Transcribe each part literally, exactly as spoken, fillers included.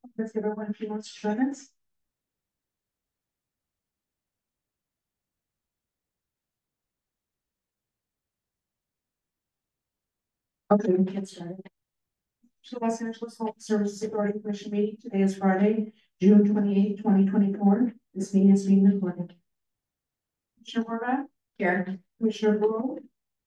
Let's give everyone a few more seconds. Okay, we can get started. So Los Angeles Health Services Authority Commission meeting. Today is Friday, June twenty-eighth, twenty twenty-four. This meeting is being recorded. Commissioner Horvath? Here. Commissioner Brewer?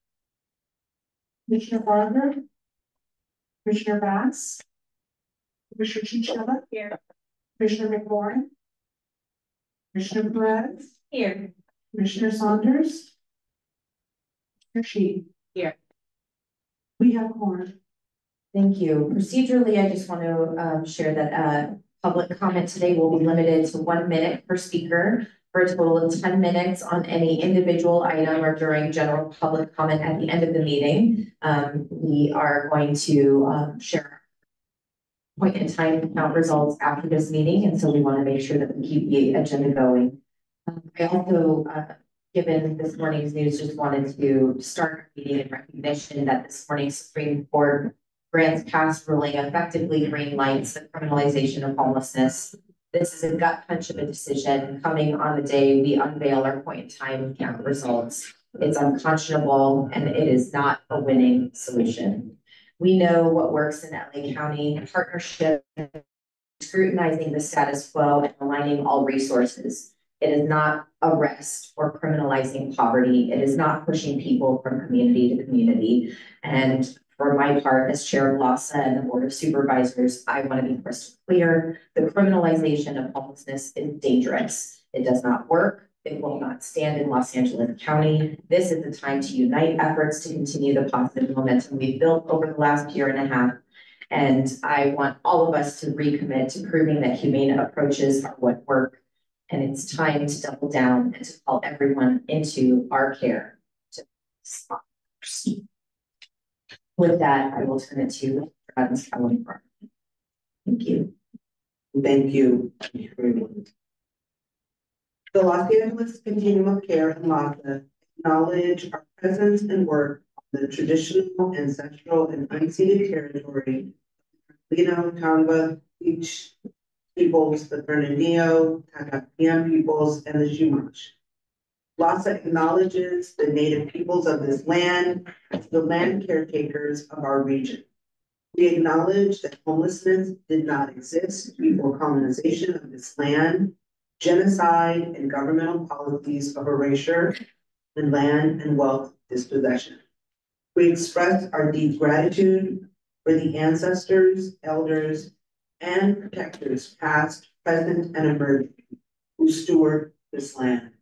Commissioner Barber? Commissioner Bass? Commissioner Chinchilla? Here. Commissioner McLaurin? Commissioner Perez? Here. Commissioner Saunders? Commissioner Sheet? Here. We have a quorum. Thank you. Procedurally, I just want to um, share that uh, public comment today will be limited to one minute per speaker for a total of ten minutes on any individual item or during general public comment at the end of the meeting. Um, we are going to um, share point in time count results after this meeting, and so we want to make sure that we keep the agenda going. Um, I also, uh, given this morning's news, just wanted to start our meeting in recognition that this morning's Supreme Court grants past ruling effectively green lights the criminalization of homelessness. This is a gut punch of a decision coming on the day we unveil our point in time count results. It's unconscionable and it is not a winning solution. We know what works in L A County: partnership, scrutinizing the status quo, and aligning all resources. It is not arrest or criminalizing poverty. It is not pushing people from community to community. And for my part, as chair of LAHSA and the Board of Supervisors, I want to be crystal clear. The criminalization of homelessness is dangerous. It does not work. It will not stand in Los Angeles County. This is the time to unite efforts to continue the positive momentum we've built over the last year and a half. And I want all of us to recommit to proving that humane approaches are what work. And it's time to double down and to call everyone into our care. To stop. With that, I will turn it to Travis Allen. Thank you. Thank you, everyone. The Los Angeles Continuum of Care and LAHSA acknowledge our presence and work on the traditional, ancestral, and unceded territory of the Lino, Tongva, Beach peoples, the Bernardino, Tacatapian peoples, and the Chumash. LAHSA acknowledges the native peoples of this land as the land caretakers of our region. We acknowledge that homelessness did not exist before colonization of this land, genocide, and governmental policies of erasure and land and wealth dispossession. We express our deep gratitude for the ancestors, elders, and protectors, past, present, and emerging, who steward this land.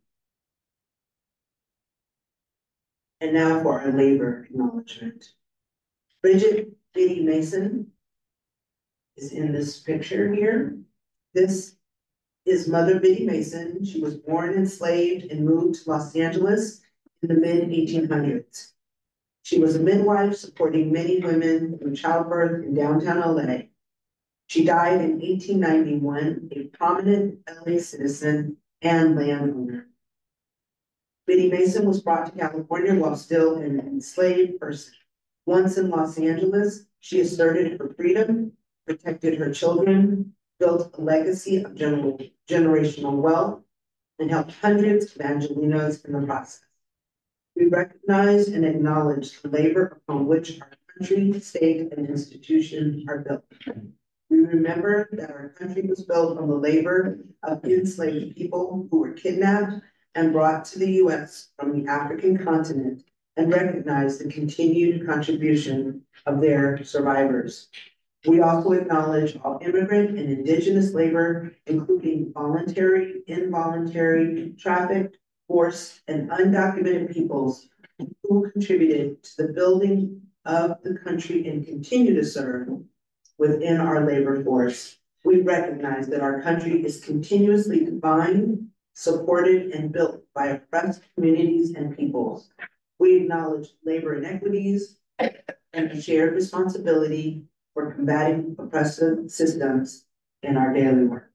And now for our labor acknowledgement. Bridget Biddy Mason is in this picture here. This is Mother Biddy Mason. She was born enslaved and moved to Los Angeles in the mid eighteen hundreds. She was a midwife supporting many women through childbirth in downtown L A. She died in eighteen ninety-one, a prominent L A citizen and landowner. Biddy Mason was brought to California while still an enslaved person. Once in Los Angeles, she asserted her freedom, protected her children, built a legacy of gener generational wealth, and helped hundreds of Angelenos in the process. We recognize and acknowledge the labor upon which our country, state, and institution are built. We remember that our country was built on the labor of enslaved people who were kidnapped and brought to the U S from the African continent, and recognize the continued contribution of their survivors. We also acknowledge all immigrant and indigenous labor, including voluntary, involuntary, trafficked, forced, and undocumented peoples who contributed to the building of the country and continue to serve within our labor force. We recognize that our country is continuously defined, supported, and built by oppressed communities and peoples. We acknowledge labor inequities and a shared responsibility for combating oppressive systems in our daily work.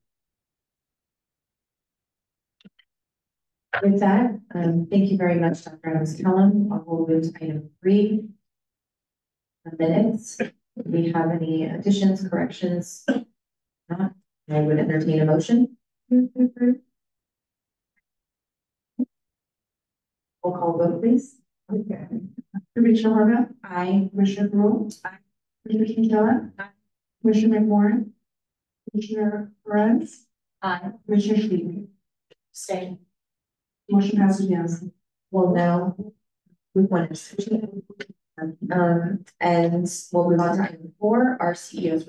With that, um, thank you very much, Doctor Adams Kellum. I will move to item three, the minutes. Do we have any additions, corrections? Not, I would entertain a motion. Roll call vote, please. Okay. Commissioner Horvath, Aye. Commissioner Rule. Aye. Commissioner Chinchilla. Aye. Commissioner McMorrin. Commissioner Perez. Aye. Commissioner Speaker. Stay. Motion passes unanimously. Well, now, with one exception. Um, and we'll move on to item four, our C E O's.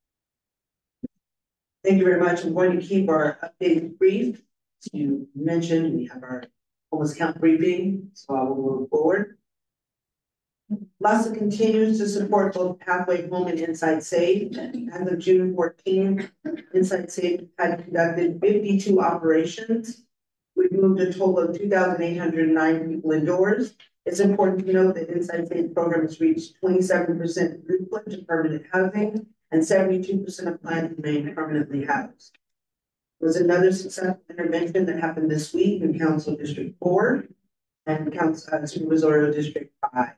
Thank you very much. I'm going to keep our update brief. As you mentioned, we have our homeless count briefing, so I will move forward. LAHSA continues to support both Pathway Home and Inside Safe. As of June fourteenth, Inside Safe had conducted fifty-two operations. We moved a total of two thousand eight hundred nine people indoors. It's important to note that Inside Safe program has reached twenty-seven percent throughput to permanent housing, and seventy-two percent of clients remain permanently housed. There was another successful intervention that happened this week in Council District Four and Council uh, Super Missouri District Five.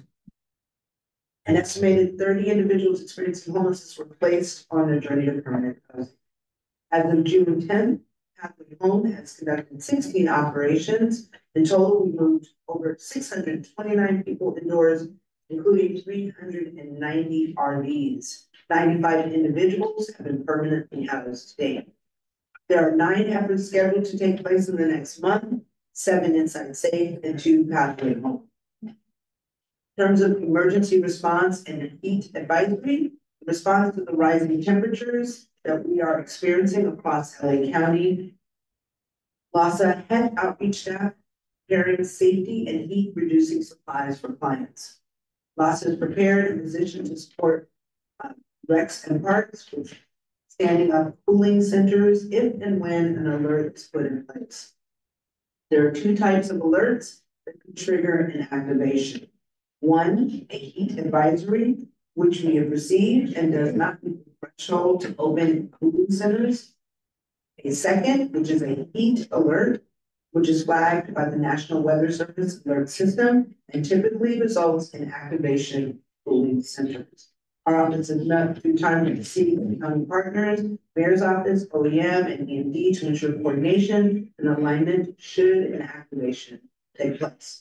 An estimated thirty individuals experiencing homelessness were placed on their journey to permanent housing. As of June tenth, Pathway Home has conducted sixteen operations. In total, we moved over six hundred twenty-nine people indoors, including three hundred ninety R Vs. ninety-five individuals have been permanently housed to date. There are nine efforts scheduled to take place in the next month, seven Inside Safe and two Pathway Home. In terms of emergency response and heat advisory, the response to the rising temperatures that we are experiencing across L A County, LAHSA health outreach staff carrying safety and heat reducing supplies for clients. LAHSA is prepared and positioned to support uh, recs and parks with standing up cooling centers if and when an alert is put in place. There are two types of alerts that can trigger an activation. One, a heat advisory, which we have received and does not meet the threshold to open cooling centers. A second, which is a heat alert, which is flagged by the National Weather Service alert system and typically results in activation of cooling centers. Our office is met through time with the city and county partners, mayor's office, O E M, and E M D to ensure coordination and alignment should an activation take place.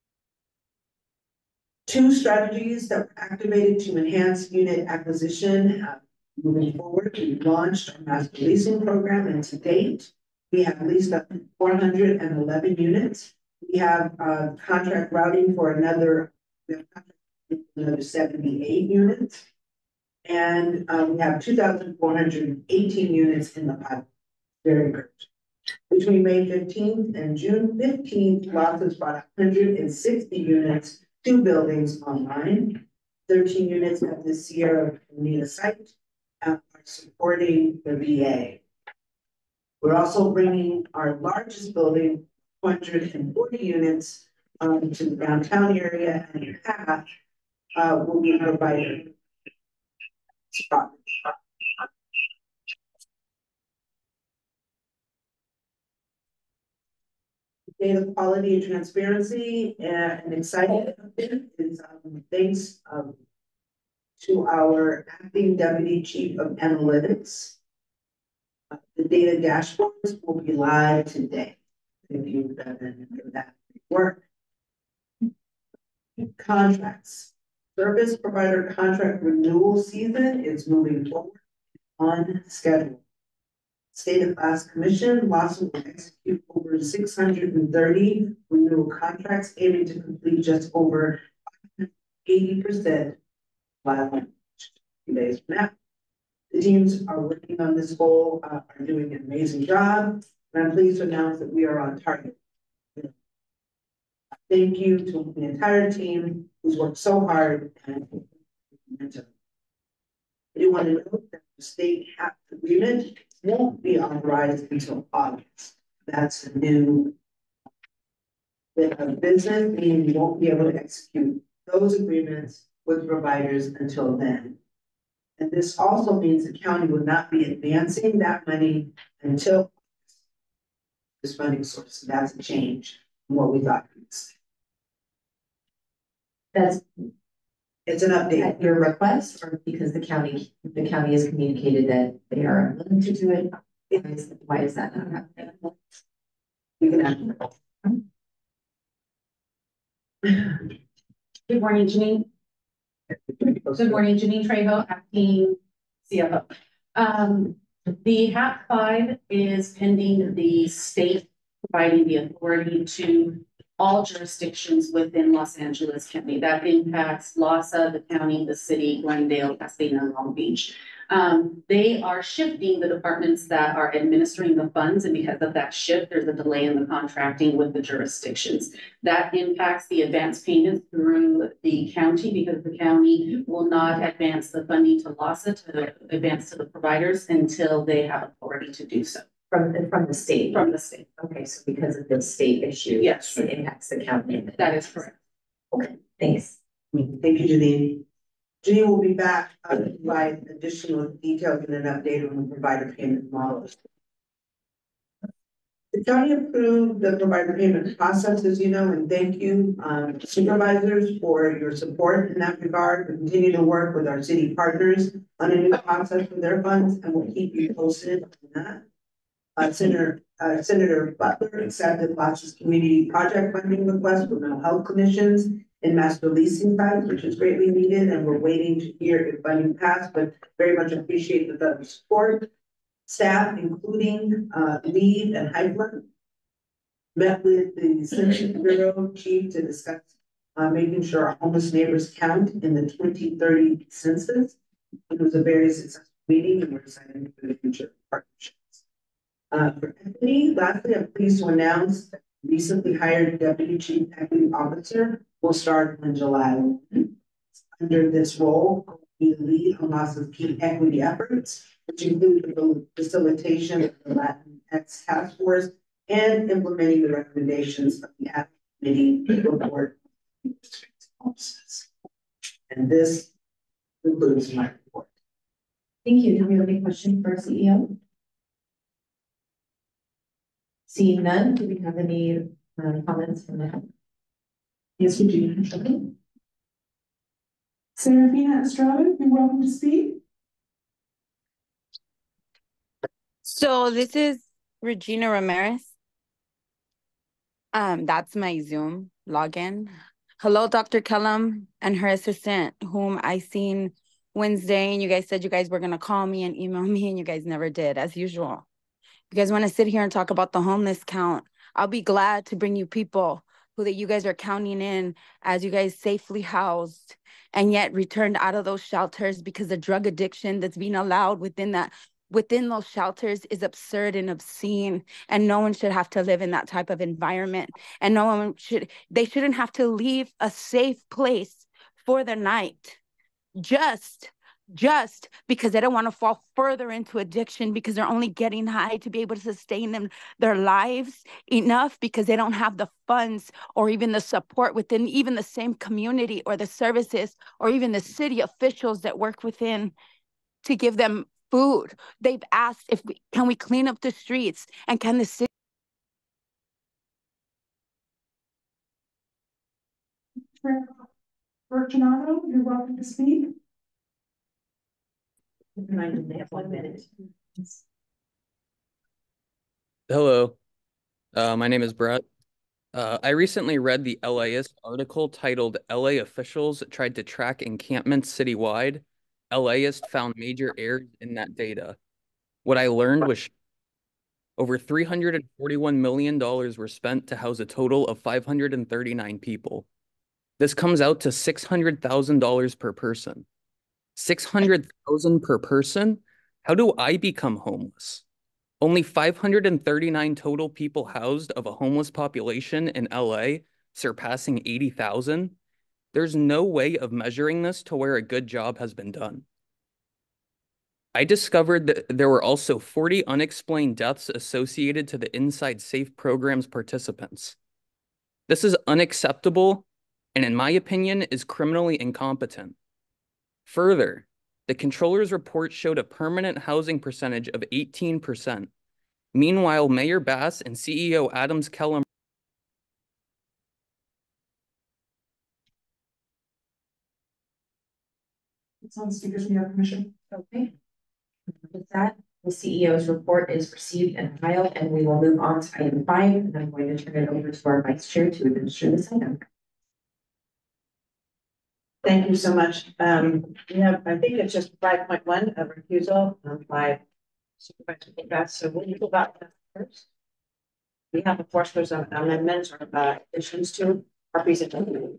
Two strategies that were activated to enhance unit acquisition. Uh, moving forward, we launched our master leasing program, and to date, we have leased up four hundred eleven units. We have uh, contract routing for another, we have contract for another seventy-eight units. And uh, we have two thousand four hundred eighteen units in the pipeline. Very good. Between May fifteenth and June fifteenth, LAHSA brought one hundred sixty units, two buildings online, thirteen units at the Sierra Bonita site, uh, are supporting the V A. We're also bringing our largest building, one hundred forty units, um, to the downtown area, and half uh, will be provided. Spot. Data quality and transparency, uh, and exciting is um, thanks um, to our acting deputy chief of analytics. Uh, the data dashboards will be live today. If you've done that work. Contracts. Service provider contract renewal season is moving forward on schedule. State of Class Commission, LAHSA will execute over six hundred thirty renewal contracts, aiming to complete just over eighty percent by two days from now. The teams are working on this goal, uh, are doing an amazing job, and I'm pleased to announce that we are on target. Thank you to the entire team who's worked so hard and momentum. I do want to note that the state HAP agreement won't be authorized until August. That's a new bit of business, meaning we won't be able to execute those agreements with providers until then. And this also means the county will not be advancing that money until this funding source. So that's a change from what we thought. That's It's an update. At your request, or because the county, the county has communicated that they are willing to do it? Why is, why is that not happening? You can ask. Good morning, Janine. Good morning, Janine Trejo, acting C F O. Um, the H A P five is pending the state providing the authority to all jurisdictions within Los Angeles County. That impacts LASA, the county, the city, Glendale, Pasadena, and Long Beach. Um, they are shifting the departments that are administering the funds, and because of that shift, there's a delay in the contracting with the jurisdictions. That impacts the advance payments through the county because the county will not advance the funding to LASA to advance to the providers until they have authority to do so. From the, from the state? From the state. Okay, so because of the state issue. Yes. It impacts the county. That is correct. Okay, thanks. Thank you, Janine. Janine will be back uh, to provide additional details and an update on the provider payment models. The county approved the provider payment process, as you know, and thank you um, supervisors for your support in that regard. We continue to work with our city partners on a new process for their funds, and we'll keep you posted on that. Uh, Senator, uh, Senator Butler accepted LASA's community project funding request for mental health clinicians in master leasing sites, which is greatly needed, and we're waiting to hear if funding passed, but very much appreciate the federal support. Staff, including uh, Lead and Heitler, met with the Census Bureau chief to discuss uh, making sure our homeless neighbors count in the twenty thirty census. It was a very successful meeting, and we're excited for the future partnerships. Uh, for equity, lastly, I'm pleased to announce that recently hired Deputy Chief Equity Officer will start in July. Under this role, we lead on lots of key equity efforts, which include the facilitation of the Latinx Task Force and implementing the recommendations of the Ad Committee report. And this concludes my report. Thank you. Do we have any questions for our C E O? Seeing none, do we have any uh, comments from the? Yes, we do. Okay. Serafina Estrada, you're welcome to speak. So this is Regina Ramirez. Um, that's my Zoom login. Hello, Doctor Kellum and her assistant, whom I seen Wednesday, and you guys said you guys were gonna call me and email me, and you guys never did, as usual. You guys want to sit here and talk about the homeless count? I'll be glad to bring you people who that you guys are counting in as you guys safely housed and yet returned out of those shelters because the drug addiction that's being allowed within that within those shelters is absurd and obscene, and no one should have to live in that type of environment, and no one should they shouldn't have to leave a safe place for the night just just because they don't want to fall further into addiction because they're only getting high to be able to sustain them their lives enough because they don't have the funds or even the support within even the same community or the services or even the city officials that work within to give them food. They've asked if we can we clean up the streets, and can the city Fortunato, you're welcome to speak. They have one minute. Hello, uh, my name is Brett. Uh, I recently read the LAist article titled L A Officials Tried to Track Encampments Citywide. LAist found major errors in that data. What I learned was over three hundred forty-one million dollars were spent to house a total of five hundred thirty-nine people. This comes out to six hundred thousand dollars per person. six hundred thousand dollars per person? How do I become homeless? Only five hundred thirty-nine total people housed of a homeless population in L A, surpassing eighty thousand. There's no way of measuring this to where a good job has been done. I discovered that there were also forty unexplained deaths associated to the Inside Safe program's participants. This is unacceptable, and in my opinion, is criminally incompetent. Further, the controller's report showed a permanent housing percentage of eighteen percent. Meanwhile, Mayor Bass and C E O Adams Kellum It's on the speakers, we have permission. Okay. With that, the C E O's report is received and filed, and we will move on to item five, and I'm going to turn it over to our vice chair to administer this item. Thank you so much. Um, we have, I think it's just five point one of recusal um, by Supervisor McGrath. So will you go back to that first? We have, of course, there's some amendments or uh, additions to our presentation.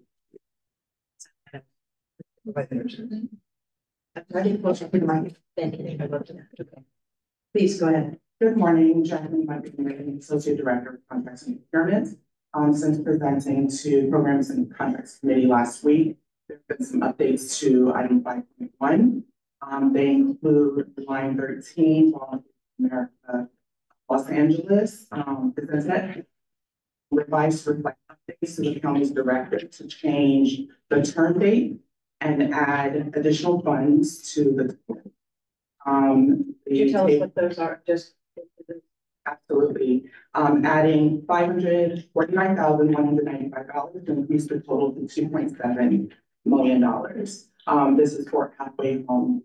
Please go ahead. Good morning, Jacqueline Montgomery, Associate Director of Contracts and Procurement. Um, since presenting to Programs and Contracts Committee last week, there have been some updates to item five point one. Um, they include line thirteen, America, Los Angeles, um, presented revised reflect updates to the county's director to change the term date and add additional funds to the. Um, Can you tell us what those are? Just absolutely. Um, adding five hundred forty-nine thousand one hundred ninety-five dollars to increase the total to two point seven million dollars. Um, this is for halfway home.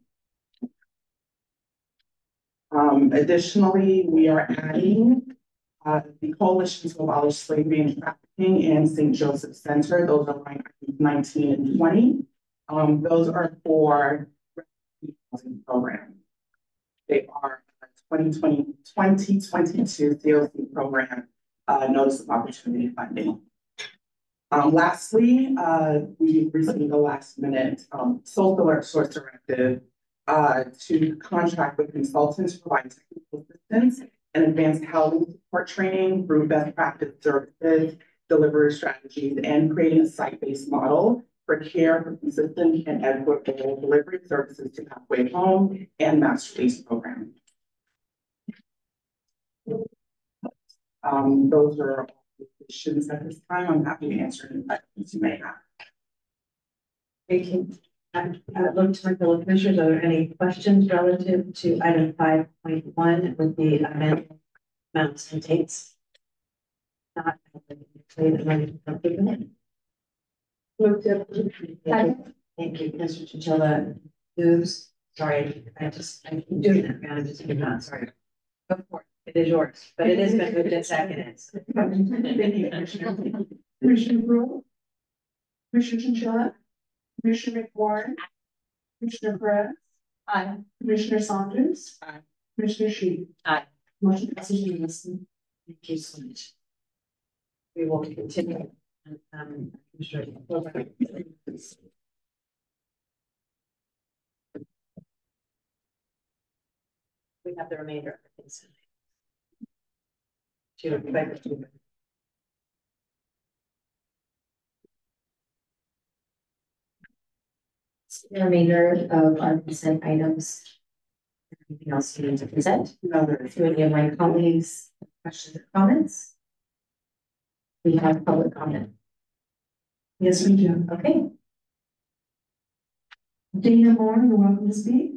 Um, additionally, we are adding uh, the Coalition to Abolish Slavery and Trafficking and Saint Joseph Center. Those are line nineteen and twenty. Um, those are for housing program. They are twenty twenty, twenty twenty-two C O C program, uh, Notice of Opportunity funding. Um, lastly, uh, we received the last minute um, sole alert source directive uh, to contract with consultants to provide technical assistance and advanced housing support training through best practice services, delivery strategies, and creating a site-based model for care for consistent and equitable delivery services to halfway home and master lease program. Um, those are all the issues at this time. I'm happy to answer any questions you may have. Thank you. I I look to my fellow commissioners. Are there any questions relative to item five point one with the amendment amounts and dates? Not. Move to approve. Thank you, Mister Chinchilla. Moves. Sorry, I just, I keep doing that. I'm just not sorry. Go for it. It is yours, but it is been moved in seconds. Thank you, Commissioner. Commissioner Rule, Commissioner Chinchilla, Commissioner McWarren, Commissioner Perez. Aye. Commissioner Saunders. Aye. Commissioner Shi. Aye. Motion passes unanimously. Thank you so much. We will continue. Um, Commissioner- We have the remainder of the consent. To back to The remainder of our consent items. Anything else you need to present? No, there is. Do any of my colleagues have questions or comments? We have public comment. Yes, we do. Okay. Dana Moore, you're welcome to speak.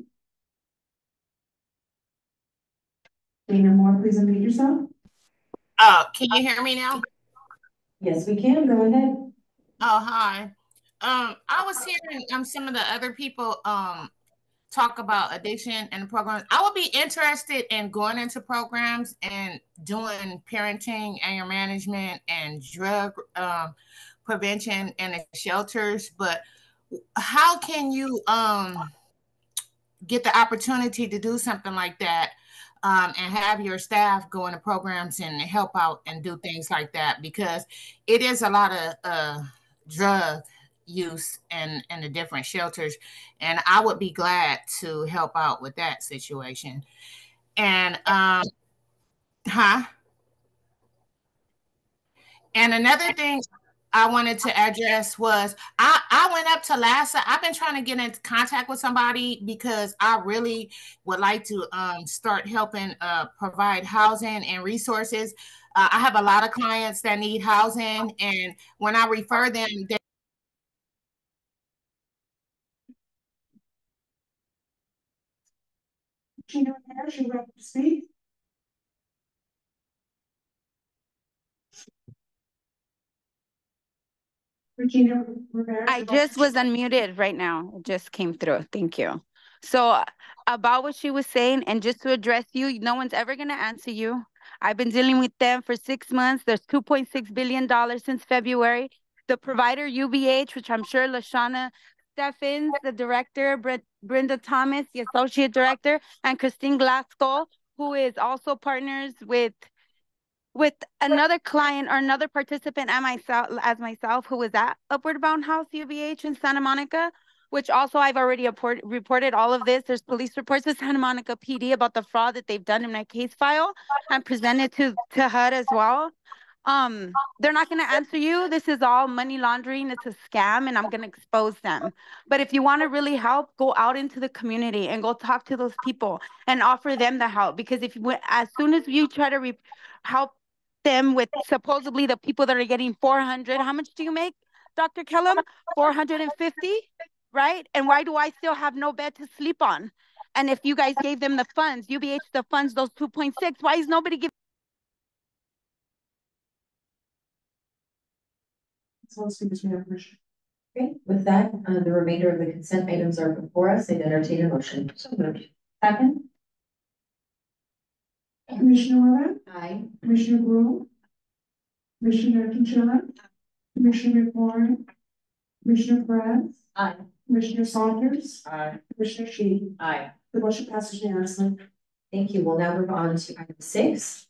Dana Moore, please unmute yourself. Uh, can you hear me now? Yes, we can. Go ahead. Oh, hi. Um, I was hearing um some of the other people um talk about addiction and programs. I would be interested in going into programs and doing parenting, anger management, and drug um prevention in the shelters. But how can you um get the opportunity to do something like that? Um, and have your staff go into programs and help out and do things like that, because it is a lot of uh, drug use in, in the different shelters. And I would be glad to help out with that situation. And, um, huh? And another thing I wanted to address was I, I went up to LASA. I've been trying to get in contact with somebody because I really would like to um, start helping uh, provide housing and resources. Uh, I have a lot of clients that need housing, and when I refer them, they Gina Harris, you're welcome to speak. Regina Rivera. I just was unmuted right now. It just came through. Thank you. So about what she was saying, and just to address you, no one's ever going to answer you. I've been dealing with them for six months. There's two point six billion dollars since February. The provider U B H, which I'm sure Lashana Steffens, the director, Bre- Brenda Thomas, the associate director, and Christine Glasgow, who is also partners with with another client or another participant and myself as myself who was at Upward Bound House U B H in Santa Monica, which also I've already report, reported all of this. There's police reports to Santa Monica P D about the fraud that they've done in my case file and presented to, to H U D as well. Um, they're not going to answer you. This is all money laundering. It's a scam, and I'm going to expose them. But if you want to really help, go out into the community and go talk to those people and offer them the help. Because if you, as soon as you try to re- help them with supposedly the people that are getting four hundred, how much do you make, Doctor Kellum? four hundred fifty, right? And why do I still have no bed to sleep on? And if you guys gave them the funds, U B H the funds, those two point six, why is nobody giving? So speakers, we have permission. Okay, with that, uh, the remainder of the consent items are before us. I'd entertain a motion. So moved. Second. Commissioner Rivera, Aye. Commissioner Brew, Commissioner Chinchilla, Commissioner McMorrin, Commissioner Perez, Aye. Commissioner Saunders, Aye. Commissioner Shi. Aye. The motion passes unanimously. Thank you. We'll now move on to item six.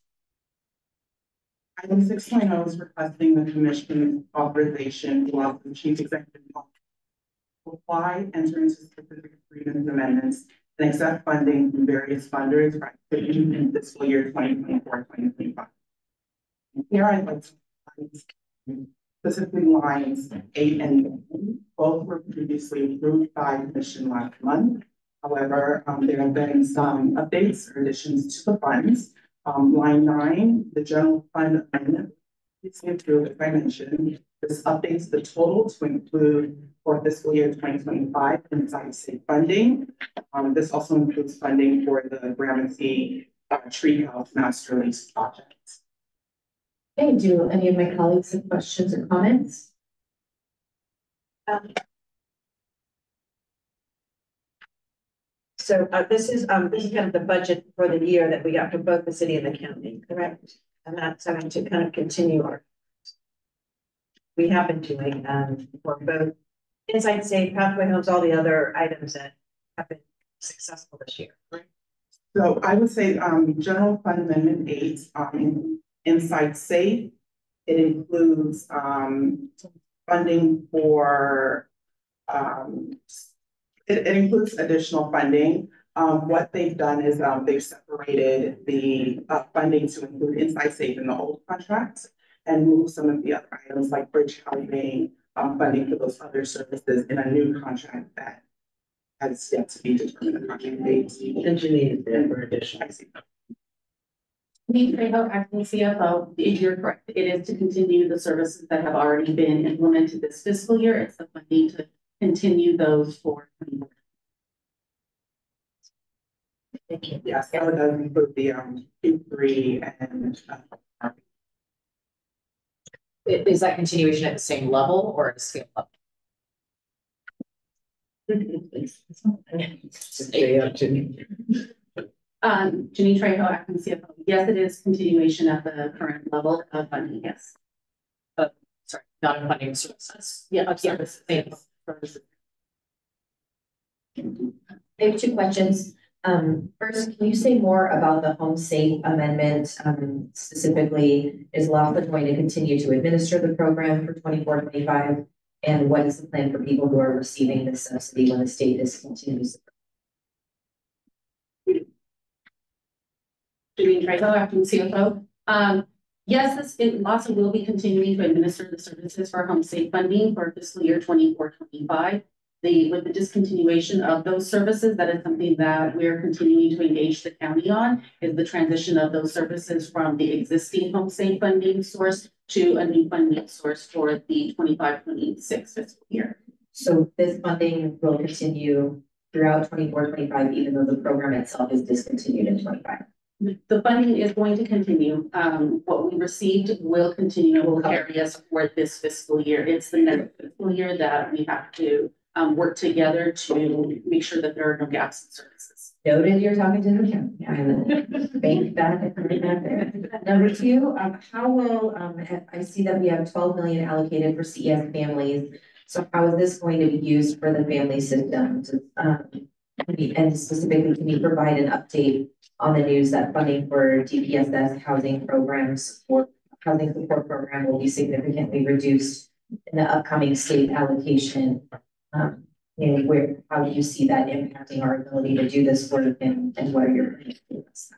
Item six point oh is requesting the commission's authorization to allow the chief executive officer to apply, enter into specific agreement amendments, and accept funding from various funders for activities in fiscal year twenty twenty-four, twenty twenty-five. Here I'd like to highlight specifically lines eight and nine. Both were previously approved by commission last month. However, um, there have been some updates or additions to the funds. Um, line nine, the general fund amendment, it's approved, as I mentioned. This updates the total to include for fiscal year twenty twenty-five inside state funding. Um, this also includes funding for the Gramercy uh, Treehouse Master Lease project. Okay, do any of my colleagues have questions or comments? Um, So uh, this is, um, this is kind of the budget for the year that we got for both the city and the county, correct? And that's going to kind of continue our. We have been doing, um, for both Inside Safe, Pathway Homes, all the other items that have been successful this year, right? So I would say, um, general fund amendment eight, um, inside safe, it includes, um, funding for, um, it, it includes additional funding. Um, what they've done is, um, they've separated the, uh, funding to include inside safe in the old contracts and move some of the other items like bridge housing, um, funding for those other services in a new contract that has yet to be determined. The contract date. Engineered there for additional. Me, Trejo, acting C F O, you're correct. It is to continue the services that have already been implemented this fiscal year. It's the funding to continue those for. Thank you. Yes, that would include the, um, Q three and, uh, Is that continuation at the same level or at a scale up? Um, Janine Trejo, acting C F O. Yes, it is continuation at the current level of funding, yes. Uh, sorry, not in funding services. Yeah, of Yeah, services. thanks. I have two questions. Um, first, can you say more about the home safe amendment? Um, specifically, is Laughlin going to continue to administer the program for twenty-four, twenty-five? And what is the plan for people who are receiving this subsidy when the state discontinues? Janine Trejo, acting C F O. Um, yes, this, it, LAHSA will be continuing to administer the services for home safe funding for fiscal year twenty-four, twenty-five. The, with the discontinuation of those services, that is something that we're continuing to engage the county on, is the transition of those services from the existing home safe funding source to a new funding source for the twenty-five, twenty-six fiscal year. So this funding will continue throughout twenty-four, twenty-five, even though the program itself is discontinued in twenty-five. the funding is going to continue. Um, what we received will continue and will carry us for this fiscal year. It's the next fiscal year that we have to um, work together to make sure that there are no gaps in services. Noted, you're talking to the county. I will bank that, right there. Number two, um, how will, um, I see that we have twelve million allocated for C E S families. So how is this going to be used for the family system? Um, and specifically, can you provide an update on the news that funding for D P S S housing programs or housing support program will be significantly reduced in the upcoming state allocation? Um, and where, how do you see that impacting our ability to do this work, and, and what are your plans?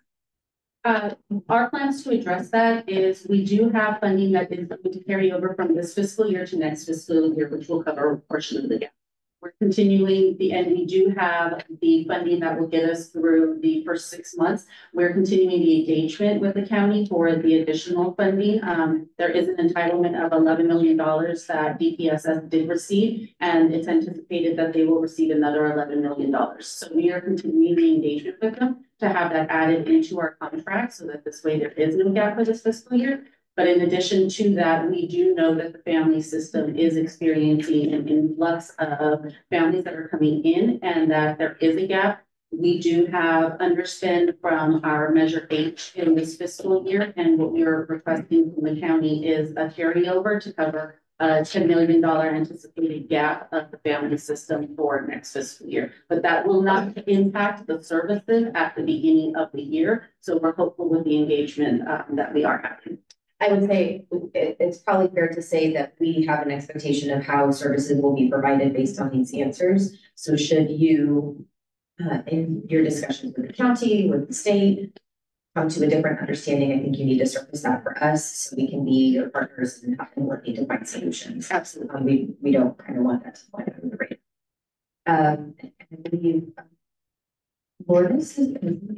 Uh, our plans to address that is we do have funding that is going to carry over from this fiscal year to next fiscal year, which will cover a portion of the gap. We're continuing the, and we do have the funding that will get us through the first six months. We're continuing the engagement with the county for the additional funding. Um, there is an entitlement of eleven million dollars that D P S S did receive, and it's anticipated that they will receive another eleven million dollars. So we are continuing the engagement with them to have that added into our contract so that this way there is no gap for this fiscal year. But in addition to that, we do know that the family system is experiencing an influx of families that are coming in, and that there is a gap. We do have underspend from our Measure H in this fiscal year, and what we are requesting from the county is a carryover to cover a ten million dollars anticipated gap of the family system for next fiscal year. But that will not impact the services at the beginning of the year. So we're hopeful with the engagement um, that we are having. I would say it, it's probably fair to say that we have an expectation of how services will be provided based on these answers. So should you, uh, in your discussions with the county, with the state, come to a different understanding, I think you need to surface that for us so we can be your partners and working to find solutions. Absolutely. Um, we, we don't kind of want that to fly under the radar. Um, I believe Lourdes is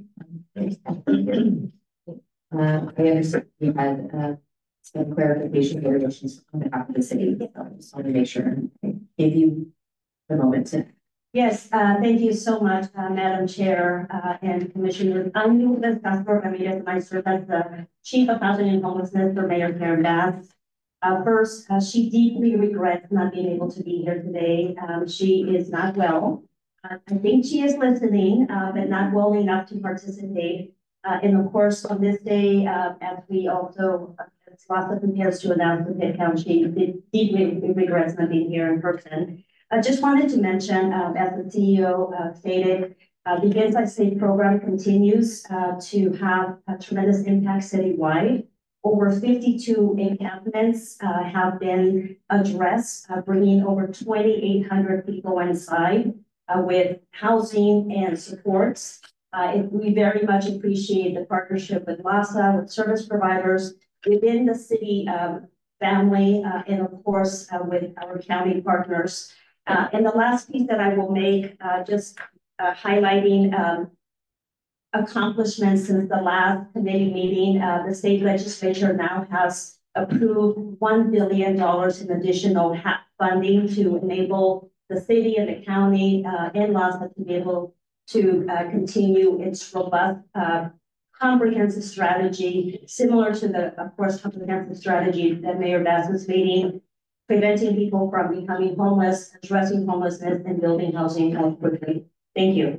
Uh, I understand you had, uh, some clarification or additions on behalf of the city. So I just want to make sure I give you the moment to. Yes, uh, thank you so much, uh, Madam Chair, uh, and Commissioners. I'm Lourdes Castro Ramirez, and I serve as the Chief of Housing and Homelessness for Mayor Karen Bass. Uh, first, uh, she deeply regrets not being able to be here today. Um, she is not well. Uh, I think she is listening, uh, but not well enough to participate. Uh, and of course, on this day, uh, as we also, uh, as Lassa prepares to announce the head count, she deeply regrets not being here in person. I just wanted to mention, uh, as the C E O uh, stated, uh, the Inside State program continues uh, to have a tremendous impact citywide. Over fifty-two encampments uh, have been addressed, uh, bringing over twenty-eight hundred people inside uh, with housing and supports. Uh, we very much appreciate the partnership with LAHSA, with service providers within the city um, family, uh, and of course, uh, with our county partners. Uh, and the last piece that I will make, uh, just uh, highlighting um, accomplishments since the last committee meeting. Uh, the state legislature now has approved one billion dollars in additional H A P funding to enable the city and the county uh, and LAHSA to be able to uh, continue its robust uh, comprehensive strategy, similar to the, of course, comprehensive strategy that Mayor Bass was leading, preventing people from becoming homeless, addressing homelessness, and building housing more quickly. Thank you.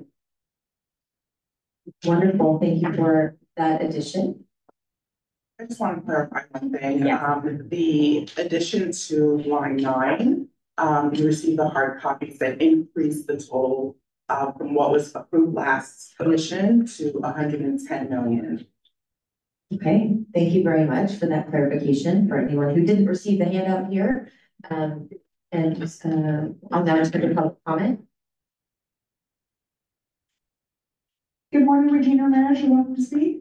Wonderful. Thank you for that addition. I just want to clarify one thing. Yeah. Um, the addition to line nine, um, you received the hard copies that increased the total uh, from what was approved last commission to one hundred ten million. Okay, thank you very much for that clarification for anyone who didn't receive the handout here. Um, and uh, I'll now turn to public comment. Good morning, Regina Nash, you want to speak?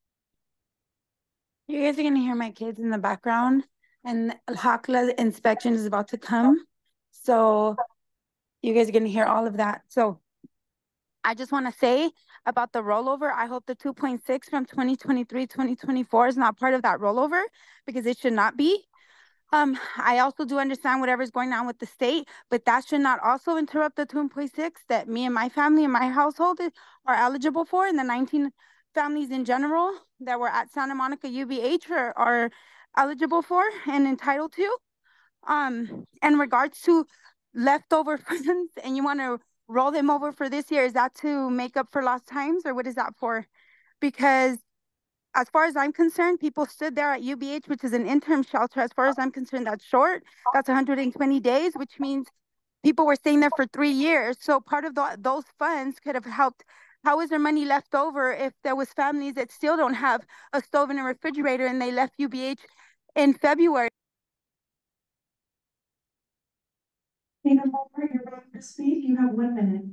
You guys are gonna hear my kids in the background, and Hakla inspection is about to come. So you guys are gonna hear all of that. So I just want to say about the rollover, I hope the two point six from twenty twenty-three, twenty twenty-four is not part of that rollover, because it should not be. Um, I also do understand whatever's going on with the state, but that should not also interrupt the two point six that me and my family and my household are eligible for in the nineteen families in general that were at Santa Monica U B H are, are eligible for and entitled to. Um, in regards to leftover funds, and you want to roll them over for this year, is that to make up for lost times, or what is that for? Because as far as I'm concerned, people stood there at U B H, which is an interim shelter. As far as I'm concerned, that's short. That's one hundred twenty days, which means people were staying there for three years. So part of the, those funds could have helped. How is there money left over if there was families that still don't have a stove and a refrigerator and they left U B H in February? Dana Moore, you're welcome to speak. You have one minute.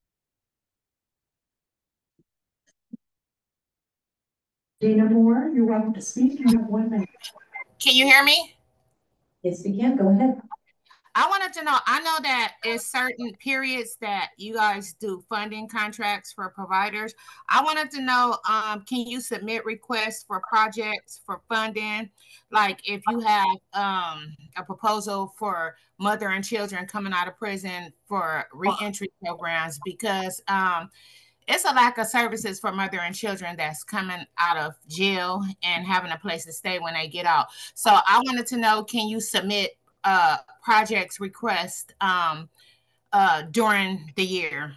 Dana Moore, you're welcome to speak. You have one minute. Can you hear me? Yes, we can. Go ahead. I wanted to know, I know that it's certain periods that you guys do funding contracts for providers. I wanted to know, um, can you submit requests for projects for funding? Like if you have um, a proposal for mother and children coming out of prison for reentry programs, because um, it's a lack of services for mother and children that's coming out of jail and having a place to stay when they get out. So I wanted to know, can you submit uh projects request um uh during the year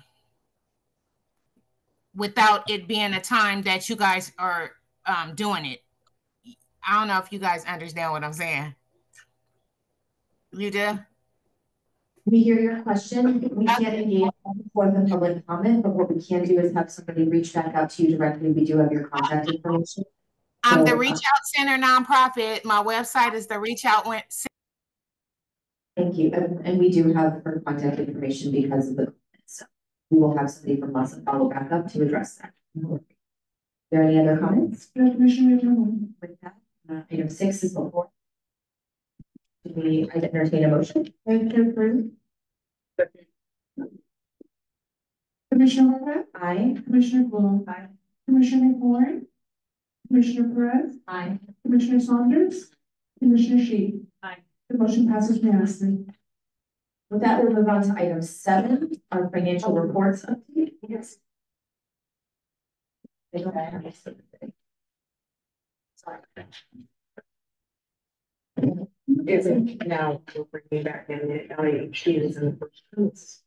without it being a time that you guys are um doing it? I don't know if you guys understand what I'm saying. You do? We hear your question. We can't engage for the public comment, but what we can do is have somebody reach back out to you directly. We do have your contact information. I'm so, the Reach Out Center nonprofit. My website is the Reach Out Center. Thank you. And, and we do have her contact information because of the comments. So we will have somebody from us follow back up to address that. Are there any other comments? No, Commissioner, with that, uh, item six is before. Do we entertain a motion? thank you, approve. Commissioner Morgan? Aye. Commissioner Bloom? Aye. Commissioner Warren? Commissioner Perez? Aye. Commissioner Saunders? Commissioner Shi? Aye. The motion passes unanimously. With that, we'll move on to item seven, our financial reports update. Yes. Sorry. Isn't now we're bringing back in the L A H D is in the first place.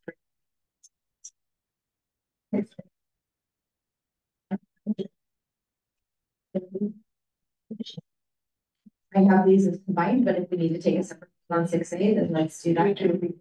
I have these as combined, but if we need to take a separate on six A, then let's do that.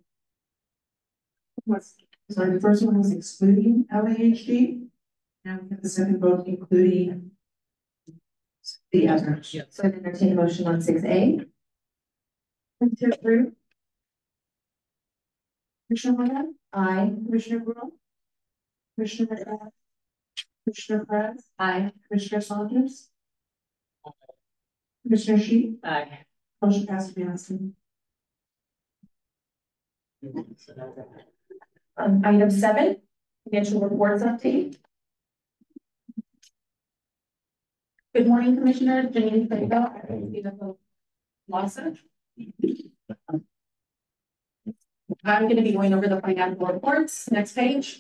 So the first one was excluding L A H D. Now we have the second vote including the other. So I entertain a motion on six A. To approve. Commissioner Morgan? Aye. Commissioner Bloom? Commissioner McGrath? Commissioner Perez? Aye. Commissioner Saunders? Commissioner Shi? Aye. Motion passed unanimously. Um, item seven, financial reports update. Good morning, Commissioner. Janine Fago, Lawson. I'm going to be going over the financial reports. Next page.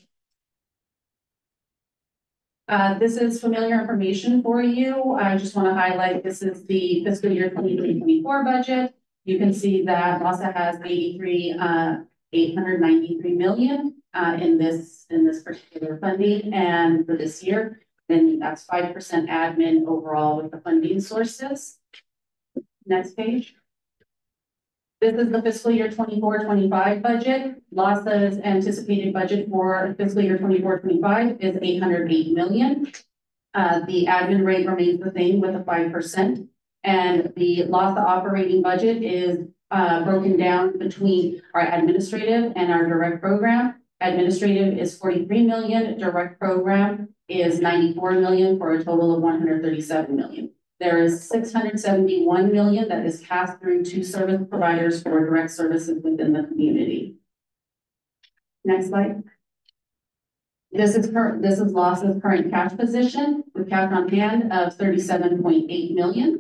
Uh, this is familiar information for you. I just want to highlight this is the fiscal year twenty-three twenty-four budget. You can see that LAHSA has eighty-three, uh, eight hundred ninety-three million uh, in this in this particular funding, and for this year, then that's five percent admin overall with the funding sources. Next page. This is the fiscal year twenty-four twenty-five budget. LAHSA's anticipated budget for fiscal year twenty-four twenty-five is eight hundred eight million. Uh, the admin rate remains the same with a five percent. And the LAHSA operating budget is uh, broken down between our administrative and our direct program. Administrative is forty-three million, direct program is ninety-four million for a total of one hundred thirty-seven million. There is six hundred seventy-one million that is passed through to service providers for direct services within the community. Next slide. This is current, this is LAHSA's current cash position with cash on hand of thirty-seven point eight million.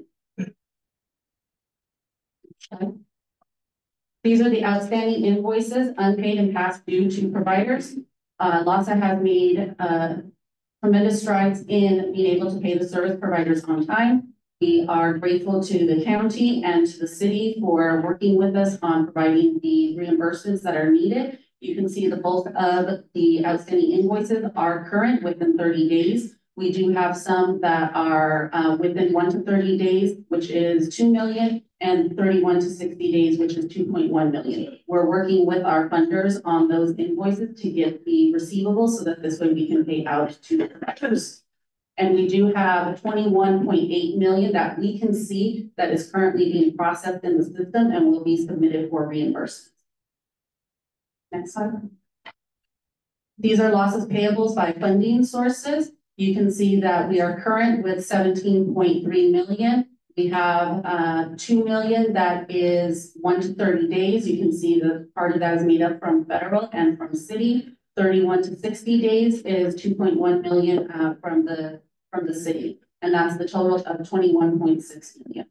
Okay. These are the outstanding invoices, unpaid and past due to providers. Uh, LAHSA has made uh, tremendous strides in being able to pay the service providers on time. We are grateful to the county and to the city for working with us on providing the reimbursements that are needed. You can see the bulk of the outstanding invoices are current within thirty days. We do have some that are uh, within one to thirty days, which is two million, and thirty-one to sixty days, which is two point one million. We're working with our funders on those invoices to get the receivables so that this way we can pay out to the providers. And we do have twenty-one point eight million that we can see that is currently being processed in the system and will be submitted for reimbursement. Next slide. These are losses payables by funding sources. You can see that we are current with seventeen point three million. We have uh, two million that is one to thirty days. You can see the part of that is made up from federal and from city. thirty-one to sixty days is two point one million uh, from the from the city. And that's the total of twenty-one point six million.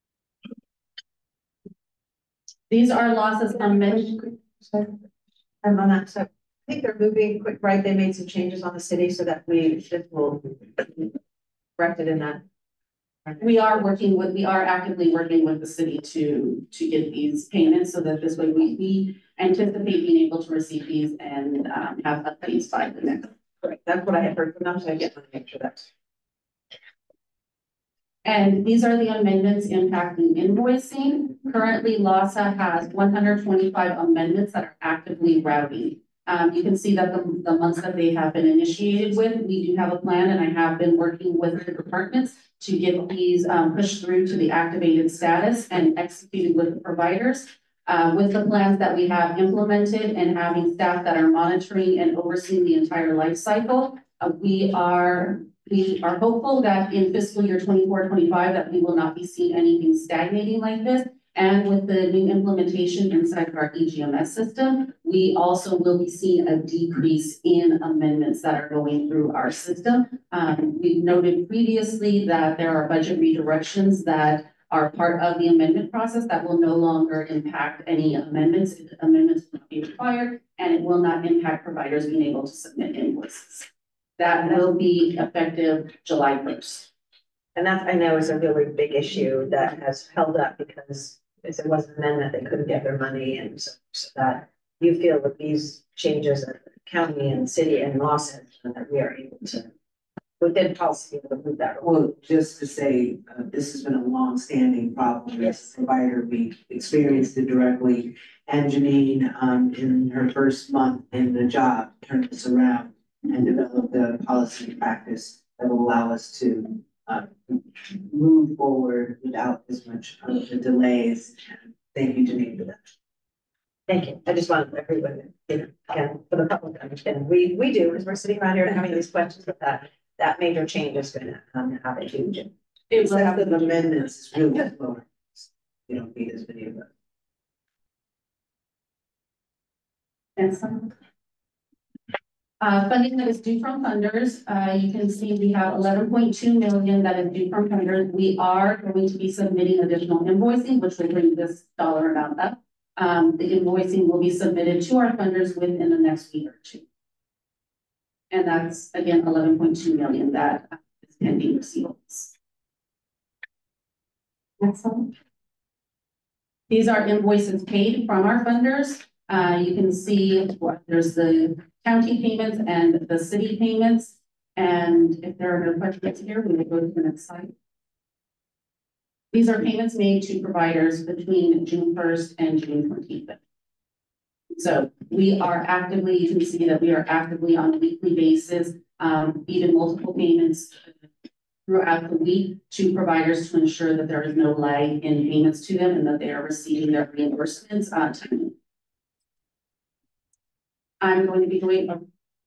These are losses on many. I'm on that, so I think they're moving quick, right? They made some changes on the city so that we should will correct it in that. We are working with, we are actively working with the city to, to get these payments so that this way we, we anticipate being able to receive these and um, have updates by the next. Correct. That's what I had heard from them, so I just want to make sure that's. And these are the amendments impacting invoicing. Currently, LAHSA has one hundred twenty-five amendments that are actively routing. Um, you can see that the, the months that they have been initiated with, we do have a plan, and I have been working with the departments to get these um, pushed through to the activated status and executed with the providers. Uh, with the plans that we have implemented and having staff that are monitoring and overseeing the entire life cycle, uh, we are we are hopeful that in fiscal year twenty-four twenty-five that we will not be seeing anything stagnating like this. And with the new implementation inside of our E G M S system, we also will be seeing a decrease in amendments that are going through our system. Um, we've noted previously that there are budget redirections that are part of the amendment process that will no longer impact any amendments. Amendments will not be required, and it will not impact providers being able to submit invoices. That will be effective July first. And that I know is a really big issue that has held up because if it wasn't then that they couldn't get their money, and so, so that you feel that these changes at the county and city and law said that we are able to within policy to move that. Well, just to say, uh, this has been a long-standing problem. As a provider, we experienced it directly. And Janine, um, in her first month in the job, turned this around and developed a policy and practice that will allow us to uh, move forward without as much of the delays. Thank you, Janine, for that. Thank you. I just want everyone, you know, again, for the public to understand, we, we do, as we're sitting around here and having these questions with that, that major change is going to um, have a huge. It will have the amendments is really slow. You don't need this video. And some. Uh, funding that is due from funders, uh, you can see we have eleven point two million that is due from funders. We are going to be submitting additional invoicing, which will bring this dollar amount up. Um, the invoicing will be submitted to our funders within the next week or two. And that's again eleven point two million that is pending receivables. Next one. These are invoices paid from our funders. Uh, you can see what there's the county payments and the city payments. And if there are no questions here, we will go to the next slide. These are payments made to providers between June first and June twenty-fifth. So we are actively, you can see that we are actively on a weekly basis, um, even multiple payments throughout the week to providers to ensure that there is no lag in payments to them and that they are receiving their reimbursements on time. I'm going to be doing a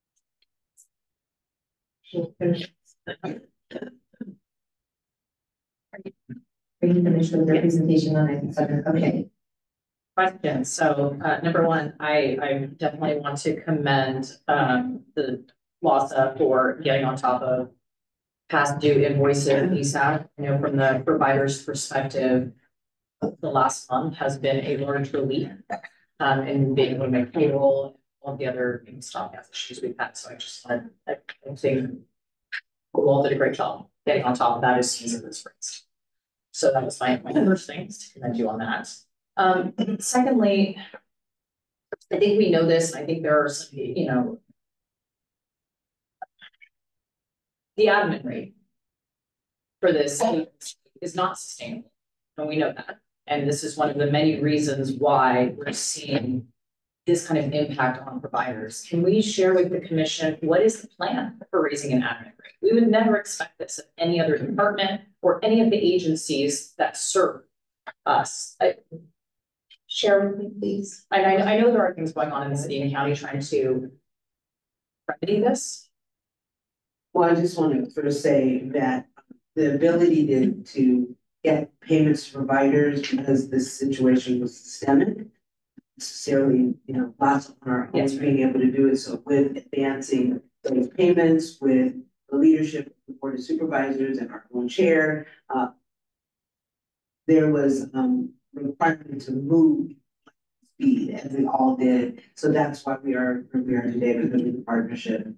Are you finished with the presentation on it? Okay. Question. So uh, number one, I, I definitely want to commend um, the LAHSA for getting on top of past due invoices A S A P. You know, from the provider's perspective, the last month has been a large relief um, in being able to make payroll and all the other stopgap issues we've had. So I just want to say who all did a great job getting on top of that as soon as it was raised. So that was my, my first thing, is to commend you on that. Um, secondly, I think we know this, and I think there are some, you know, the admin rate for this is not sustainable, and we know that. And this is one of the many reasons why we're seeing this kind of impact on providers. Can we share with the commission, what is the plan for raising an admin rate? We would never expect this of any other department or any of the agencies that serve us. I, share with me, please. And I, I know there are things going on in the city and county trying to remedy this. Well, I just want to first say that the ability to, to get payments to providers, because this situation was systemic, necessarily, you know, lots on our own, Yes, being able to do it. So with advancing those payments, with the leadership of the board of supervisors and our own chair, uh, there was um requirement to move speed, as we all did. So that's why we are where we are today, because of the partnership.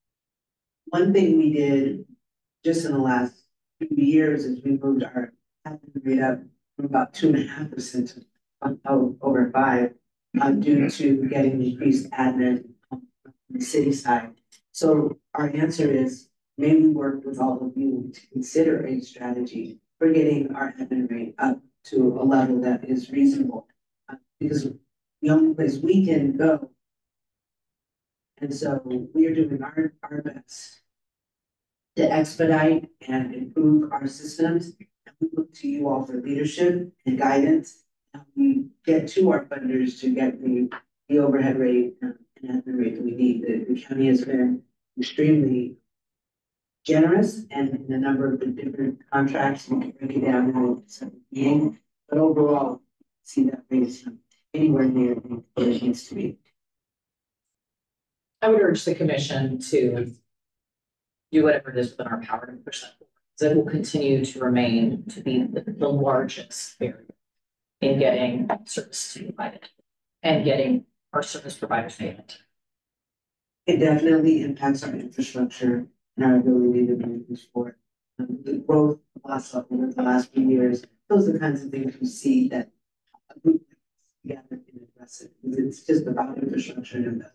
One thing we did just in the last few years is we moved our admin rate up from about two and a half percent to um, over five, uh, due to getting increased admin on the city side. So our answer is, maybe work with all of you to consider a strategy for getting our admin rate up to a level that is reasonable, uh, because the only place we can go. And so we are doing our, our best to expedite and improve our systems. And we look to you all for leadership and guidance. And we get to our funders to get the, the overhead rate and admin rate that we need. The, the county has been extremely generous and in a number of the different contracts, we can break it down now. But overall, see that rate anywhere near where it needs to be. I would urge the commission to do whatever it is within our power to push that forward. So it will continue to remain to be the, the largest barrier in getting service to provided and getting our service providers payment. It definitely impacts our infrastructure and our ability to move this forward. Um, the growth of us over the last few years, those are the kinds of things we see that a group together can address it. It's just about infrastructure and investment.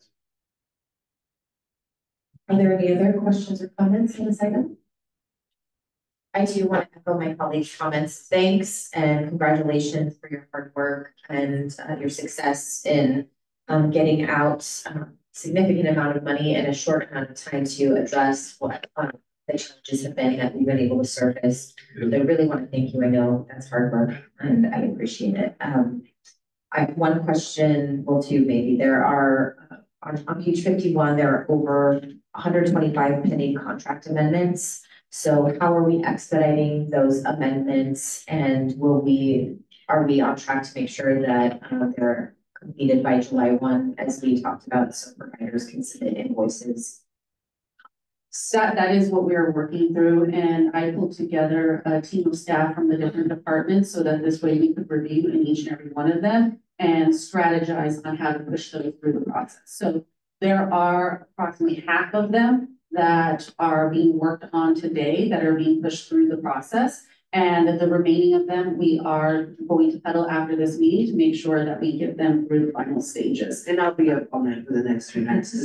Are there any other questions or comments in this item? I do want to echo my colleagues' comments. Thanks and congratulations for your hard work and uh, your success in um, getting out um, significant amount of money in a short amount of time to address what um, the challenges have been that we've been able to surface. So I really want to thank you. I know that's hard work and I appreciate it. Um, I have one question, well, two maybe. There are, uh, on, on page fifty-one, there are over one hundred twenty-five pending contract amendments. So how are we expediting those amendments, and will we, are we on track to make sure that uh, they're completed by July first, as we talked about, so providers can submit invoices? So that is what we are working through, and I pulled together a team of staff from the different departments so that this way we could review in each and every one of them and strategize on how to push those through the process. So there are approximately half of them that are being worked on today that are being pushed through the process. And the remaining of them, we are going to pedal after this meeting to make sure that we get them through the final stages. And I'll be up all night for the next three minutes.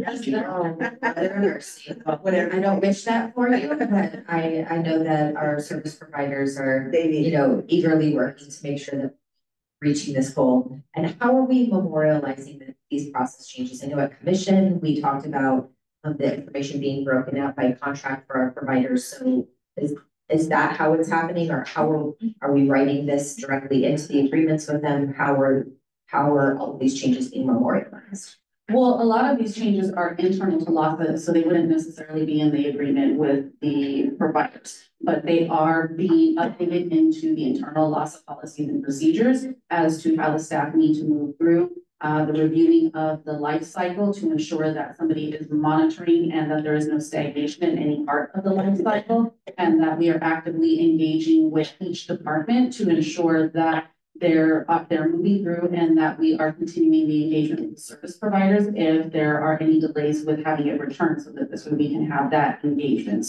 Whatever. I don't wish that for you, but I, I know that our service providers are, They need you know, eagerly working to make sure that reaching this goal. And how are we memorializing the, these process changes? I know at commission, we talked about um, the information being broken out by contract for our providers. So is, is that how it's happening, or how are, are we writing this directly into the agreements with them? How are, how are all of these changes being memorialized? Well, a lot of these changes are internal to LAHSA, so they wouldn't necessarily be in the agreement with the providers, but they are being updated into the internal LAHSA policies and procedures as to how the staff need to move through uh, the reviewing of the life cycle to ensure that somebody is monitoring and that there is no stagnation in any part of the life cycle, and that we are actively engaging with each department to ensure that they're uh, they're moving through and that we are continuing the engagement with the service providers if there are any delays with having it returned, so that this way we can have that engagement. So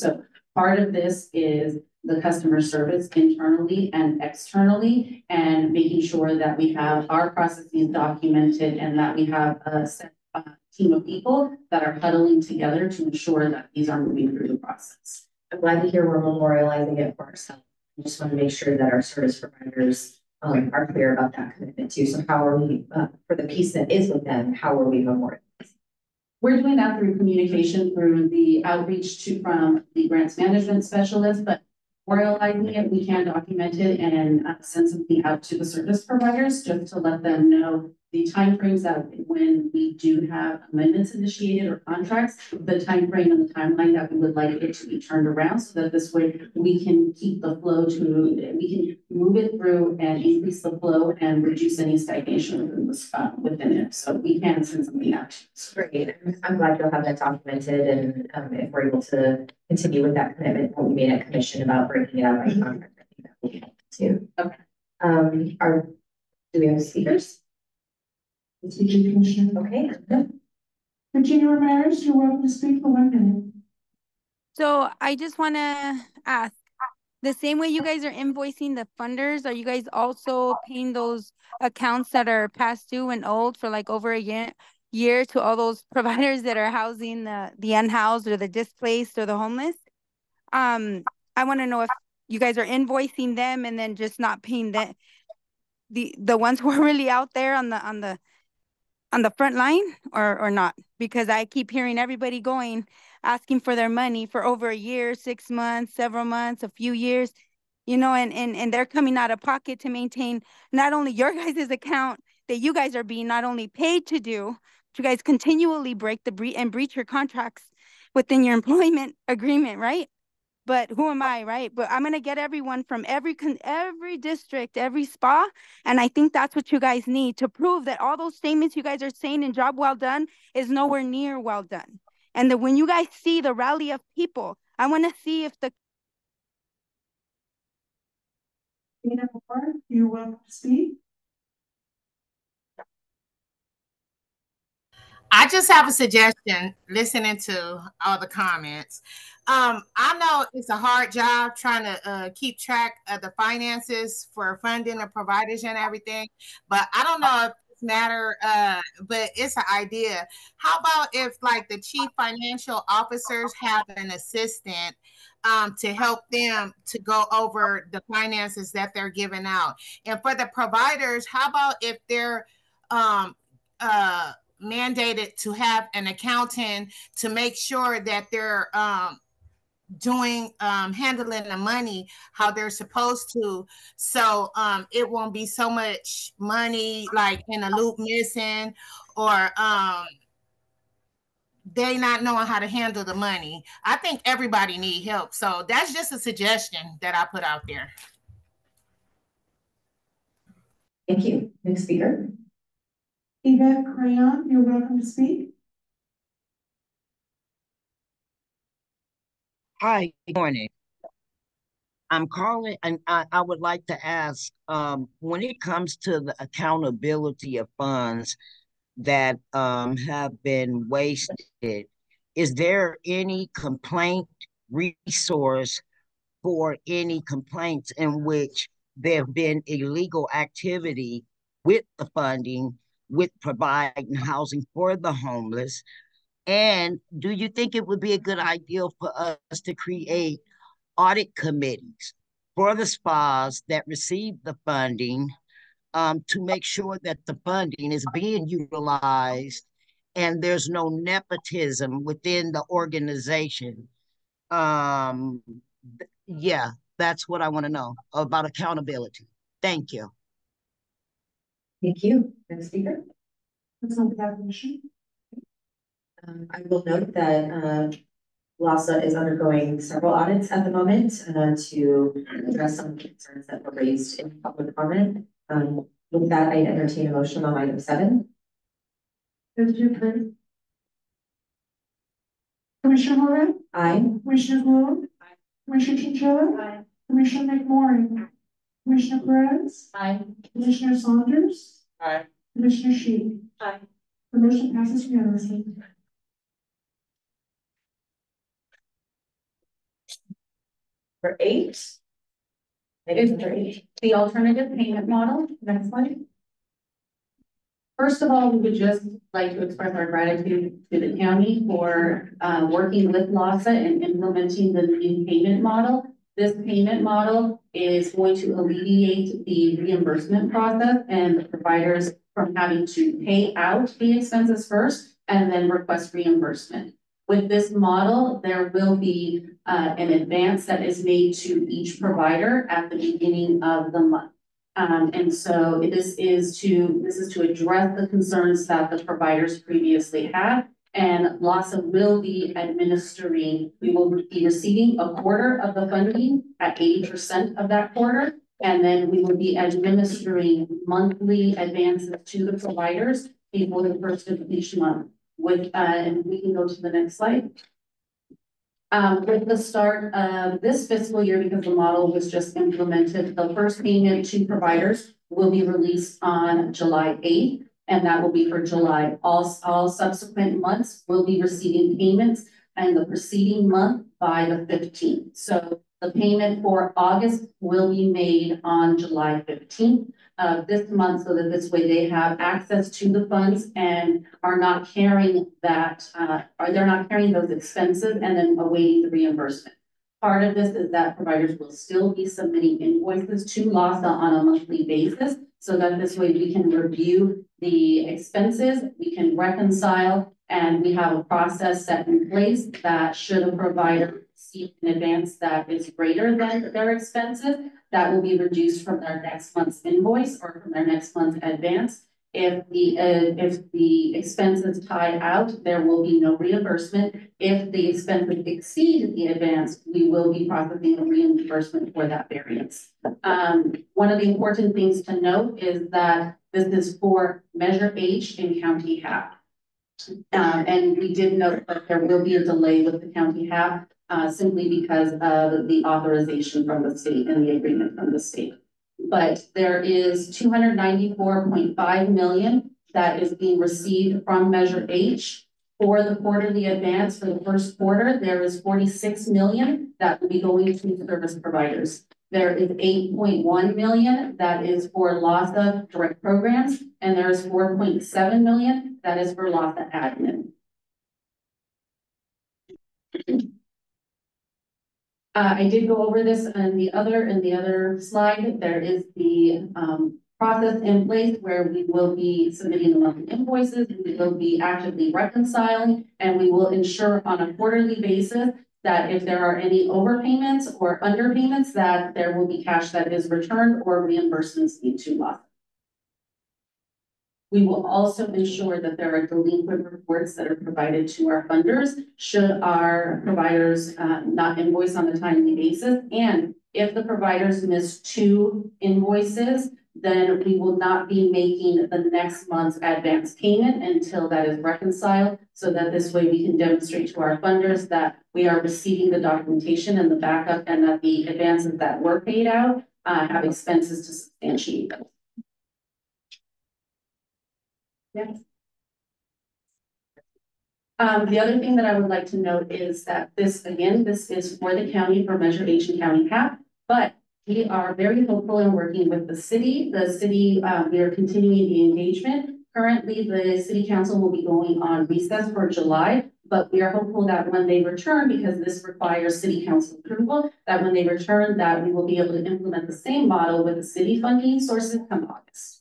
Part of this is the customer service internally and externally, and making sure that we have our processes documented and that we have a set uh, team of people that are huddling together to ensure that these are moving through the process. I'm glad to hear we're memorializing it for ourselves. I just want to make sure that our service providers um, are clear about that commitment too. So how are we, uh, for the piece that is with them, how are we memorializing? We're doing that through communication, through the outreach to from the grants management specialist, but memorializing it, we can document it and uh, send something out to the service providers just to let them know the timeframes that when we do have amendments initiated or contracts, the timeframe and the timeline that we would like it to be turned around so that this way we can keep the flow to, we can move it through and increase the flow and reduce any stagnation within the uh, within it. So we can send something out. Great. I'm glad you'll have that documented, and um, if we're able to continue with that commitment, what we made at commission about breaking it out by contract, I think that will be helpful too. Okay. Um, are, do we have speakers? Speaking Commissioner. Okay. Virginia Ramirez, you're welcome to speak for one minute. So I just want to ask, the same way you guys are invoicing the funders, are you guys also paying those accounts that are past due and old for like over a year, year to all those providers that are housing the, the unhoused or the displaced or the homeless? Um, I want to know if you guys are invoicing them and then just not paying the, the, the ones who are really out there on the, on the, on the front line, or or not, because I keep hearing everybody going asking for their money for over a year, six months, several months, a few years, you know, and and and they're coming out of pocket to maintain not only your guys' account that you guys are being not only paid to do, but you guys continually break the bre- and breach your contracts within your employment agreement, right? But who am I, right? But I'm going to get everyone from every con- every district, every spa. And I think that's what you guys need to prove that all those statements you guys are saying in job well done is nowhere near well done. And that when you guys see the rally of people, I want to see if the Tina Moore, you're welcome to speak. I just have a suggestion listening to all the comments. Um, I know it's a hard job trying to uh, keep track of the finances for funding the providers and everything, but I don't know if it's matter, uh, but it's an idea. How about if like the chief financial officers have an assistant um, to help them to go over the finances that they're giving out? And for the providers, how about if they're um, uh, mandated to have an accountant to make sure that they're um, doing um, handling the money how they're supposed to, so um, it won't be so much money like in a loop missing, or um, they not knowing how to handle the money. I think everybody need help, so that's just a suggestion that I put out there. Thank you. Next speaker. Yvette Crayon, you're welcome to speak. Hi, good morning. I'm calling and I, I would like to ask, um, when it comes to the accountability of funds that um, have been wasted, is there any complaint resource for any complaints in which there have been illegal activity with the funding, with providing housing for the homeless? And do you think it would be a good idea for us to create audit committees for the spas that receive the funding um, to make sure that the funding is being utilized and there's no nepotism within the organization? Um, yeah, that's what I want to know about accountability. Thank you. Thank you. Next speaker. That's on behalf of the commission. Um, I will note that uh, LAHSA is undergoing several audits at the moment uh, to address some concerns that were raised in public comment. Um, with that, I entertain a motion on item seven. Commissioner Moran? Aye. Commissioner Gould? Aye. Commissioner Chinchilla? Aye. Commissioner McMorrin? Commissioner Perez? Aye. Commissioner Saunders? Aye. Commissioner Sheik? Aye. The motion passes unanimously. For eight. Item number eight, the alternative payment model, next slide. First of all, we would just like to express our gratitude to the county for uh, working with LAHSA and implementing the new payment model. This payment model is going to alleviate the reimbursement process and the providers from having to pay out the expenses first and then request reimbursement. With this model, there will be uh, an advance that is made to each provider at the beginning of the month. Um, and so this is to this is to address the concerns that the providers previously had. And LAHSA will be administering, we will be receiving a quarter of the funding at eighty percent of that quarter. And then we will be administering monthly advances to the providers before the first of each month. With, uh, and we can go to the next slide. Um, with the start of this fiscal year, because the model was just implemented, the first payment to providers will be released on July eighth, and that will be for July. All, all subsequent months will be receiving payments and the preceding month by the fifteenth. So the payment for August will be made on July fifteenth of this month, so that this way they have access to the funds and are not carrying that, uh, or they're not carrying those expenses and then awaiting the reimbursement. Part of this is that providers will still be submitting invoices to LAHSA on a monthly basis, so that this way we can review the expenses, we can reconcile, and we have a process set in place that should a provider receive an advance that is greater than their expenses, that will be reduced from their next month's invoice or from their next month's advance. If the uh, if the expenses tie out, there will be no reimbursement. If the expenses exceed the advance, we will be processing a reimbursement for that variance. Um, one of the important things to note is that this is for Measure H in County H A P. Uh, and we did note that there will be a delay with the County H A P. Uh, simply because of the authorization from the state and the agreement from the state. But there is two hundred ninety-four point five million that is being received from Measure H for the quarterly advance for the first quarter. There is forty-six million that will be going to service providers. There is eight point one million that is for LAHSA direct programs, and there is four point seven million that is for LAHSA admin. Uh, I did go over this in the other in the other slide. There is the um, process in place where we will be submitting the monthly invoices, we will be actively reconciling, and we will ensure on a quarterly basis that if there are any overpayments or underpayments, that there will be cash that is returned or reimbursements need to LAHSA. We will also ensure that there are delinquent reports that are provided to our funders should our providers uh, not invoice on a timely basis. And if the providers miss two invoices, then we will not be making the next month's advance payment until that is reconciled, so that this way we can demonstrate to our funders that we are receiving the documentation and the backup, and that the advances that were paid out uh, have expenses to substantiate them. Yes. Um, the other thing that I would like to note is that this, again, this is for the county for Measure H and County H A P, but we are very hopeful in working with the city. The city, uh, we are continuing the engagement. Currently, the city council will be going on recess for July, but we are hopeful that when they return, because this requires city council approval, that when they return, that we will be able to implement the same model with the city funding sources come August.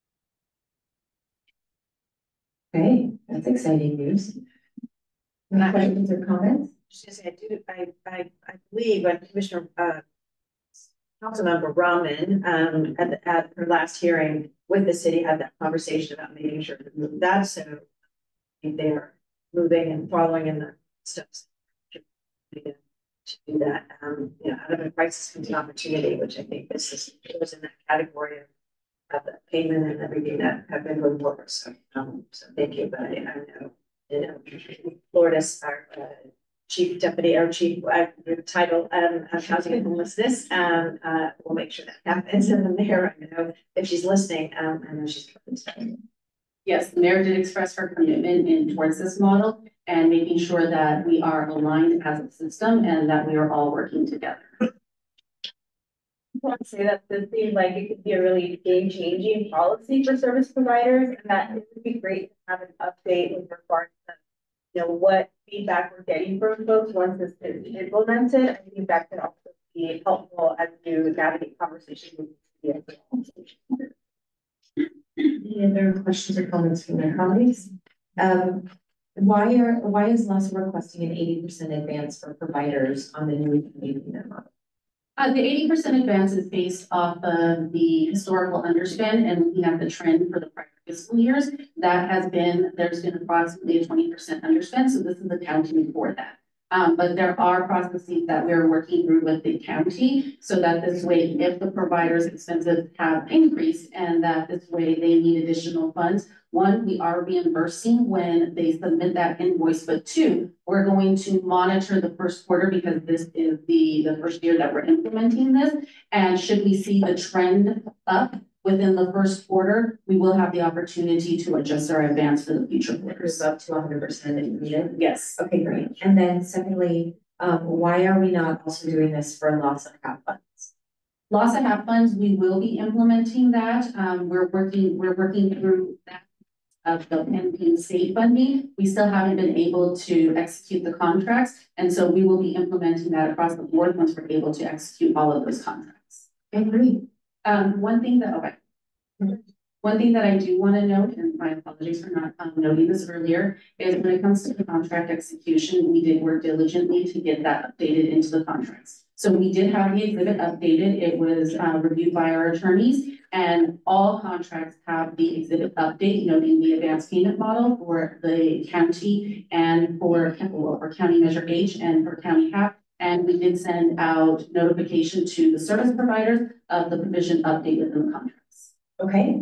Okay, that's exciting news. Any questions or comments? Just to say, I do, I, I, I believe when Commissioner, uh, Councilmember Rahman, um, at, the, at her last hearing with the city had that conversation about making sure to move that, so they are moving and following in the steps to do that, um, you know, out of a crisis comes an opportunity, which I think this is, goes in that category of of the payment and everything that have been going forward. So, um, so thank you. But I, I know, you know, Florida's our uh, chief deputy, our chief uh, title um, of housing and homelessness. Um, uh, we'll make sure that happens. And the mayor, I know if she's listening, um, I know she's coming. Yes, the mayor did express her commitment in towards this model and making sure that we are aligned as a system and that we are all working together. want to say that this seems like it could be a really game-changing policy for service providers, and that it would be great to have an update with regards to, you know, what feedback we're getting from folks once this is implemented. I think that could also be helpful as you navigate conversations with the Any other questions or comments from their colleagues? Um, why are, why is LAHSA requesting an eighty percent advance for providers on the new payment model? Uh, the eighty percent advance is based off of the historical underspend and looking at the trend for the prior fiscal years. That has been, there's been approximately a twenty percent underspend, so this is accounting for that. Um, but there are processes that we're working through with the county so that this way, if the provider's expenses have increased and that this way they need additional funds, one, we are reimbursing when they submit that invoice, but two, we're going to monitor the first quarter because this is the, the first year that we're implementing this. And should we see the trend up within the first quarter, we will have the opportunity to adjust our advance for the future quarters. Up to one hundred percent if needed. Yes. Okay, great. And then secondly, um, why are we not also doing this for LAHSA HAP funds? LAHSA HAP funds, we will be implementing that. Um, we're working, we're working through that of the pending state funding. We still haven't been able to execute the contracts. And so we will be implementing that across the board once we're able to execute all of those contracts. Okay, great. Um, one thing that, okay. One thing that I do want to note, and my apologies for not um, noting this earlier, is when it comes to the contract execution, we did work diligently to get that updated into the contracts. So we did have the exhibit updated. It was uh, reviewed by our attorneys, and all contracts have the exhibit update, noting the advanced payment model for the county and for, well, for County Measure H and for County HAP. And we did send out notification to the service providers of the provision update within the contracts. Okay.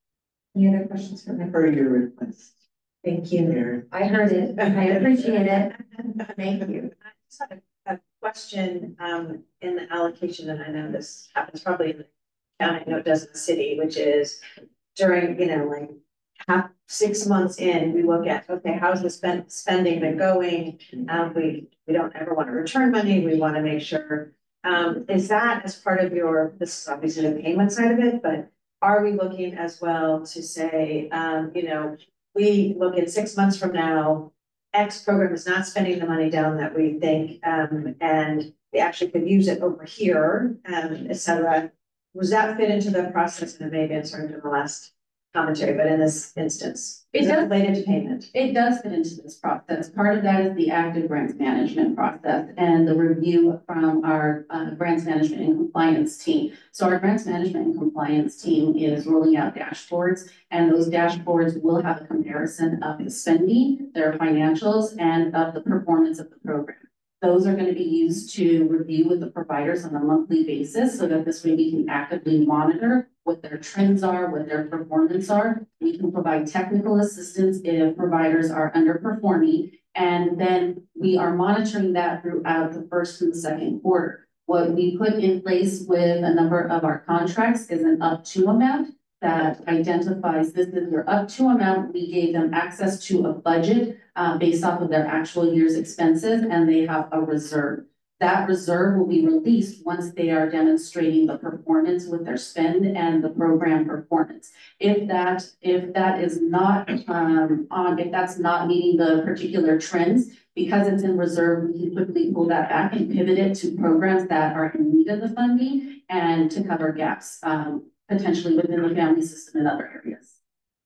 Any other questions for me? For your request. Thank you. There. I heard it. I appreciate it. Thank you. I just have a, a question, um, in the allocation, and I know this happens probably in the county, I know it does in the city, which is during, you know, like half, six months in, we look at, okay, how's the spend, spending been going? Um, we, we don't ever want to return money. We want to make sure, um, is that as part of your, this is obviously the payment side of it, but are we looking as well to say, um, you know, we look at six months from now, X program is not spending the money down that we think, um, and we actually could use it over here, um, et cetera. Was that fit into the process? And it may have answered in the last commentary, but in this instance, It is it does. related to payment? It does fit into this process. Part of that is the active grants management process and the review from our uh, grants management and compliance team. So our grants management and compliance team is rolling out dashboards, and those dashboards will have a comparison of the spending, their financials, and of the performance of the program. Those are going to be used to review with the providers on a monthly basis so that this way we can actively monitor what their trends are, what their performance are. We can provide technical assistance if providers are underperforming, and then we are monitoring that throughout the first and the second quarter. What we put in place with a number of our contracts is an up to amount that identifies this is your up to amount. We gave them access to a budget uh, based off of their actual year's expenses, and they have a reserve. That reserve will be released once they are demonstrating the performance with their spend and the program performance. If that, if that is not um, on, if that's not meeting the particular trends, because it's in reserve, we can quickly pull that back and pivot it to programs that are in need of the funding and to cover gaps, um, potentially within the family system and other areas.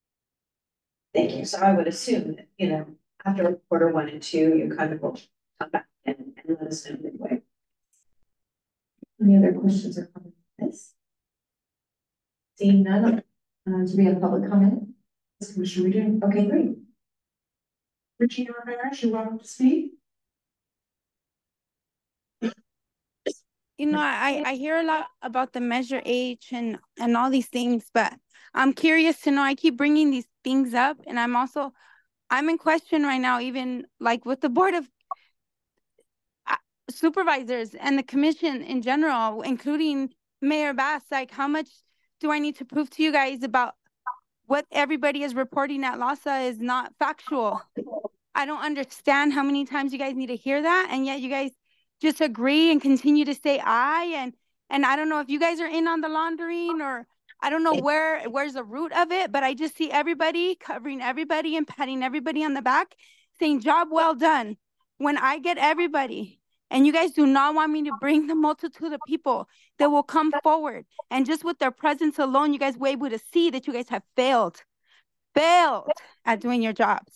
Thank you. So I would assume that, you know, after quarter one and two, you kind of will come back and, and let us know midway. Any other questions or comments? Seeing none, uh, do we have public comment? Yes, Commissioner, we do. Okay, great. Regina Rivera, you're welcome to speak. You know, I, I hear a lot about the Measure H and, and all these things, but I'm curious to know, I keep bringing these things up, and I'm also, I'm in question right now, even like with the Board of Supervisors and the commission in general, including Mayor Bass, like how much do I need to prove to you guys about what everybody is reporting at LAHSA is not factual? I don't understand how many times you guys need to hear that, and yet you guys just agree and continue to say aye. And And I don't know if you guys are in on the laundering, or I don't know where, where's the root of it, but I just see everybody covering everybody and patting everybody on the back, saying job well done. When I get everybody, and you guys do not want me to bring the multitude of people that will come forward, and just with their presence alone, you guys were able to see that you guys have failed, failed at doing your jobs.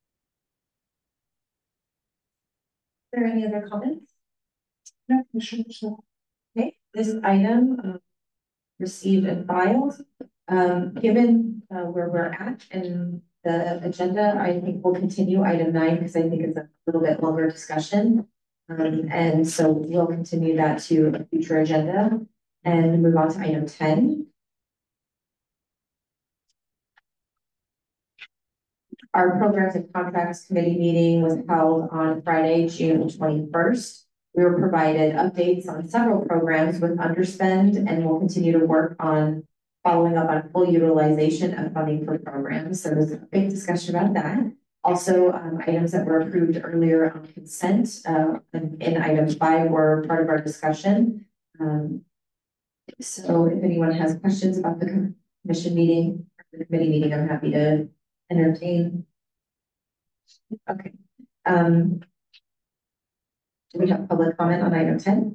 Are there any other comments? No, Commissioner. Okay, this item uh, received and filed. Um, given uh, where we're at in the agenda, I think we'll continue item nine because I think it's a little bit longer discussion. Um, and so we'll continue that to a future agenda and move on to item ten. Our Programs and Contracts Committee meeting was held on Friday, June twenty-first. We were provided updates on several programs with underspend, and we'll continue to work on following up on full utilization of funding for programs. So there's a big discussion about that. Also, um, items that were approved earlier on consent uh, in, in item five were part of our discussion. Um, so if anyone has questions about the commission meeting, the committee meeting, I'm happy to entertain. Okay. Um, do we have public comment on item ten?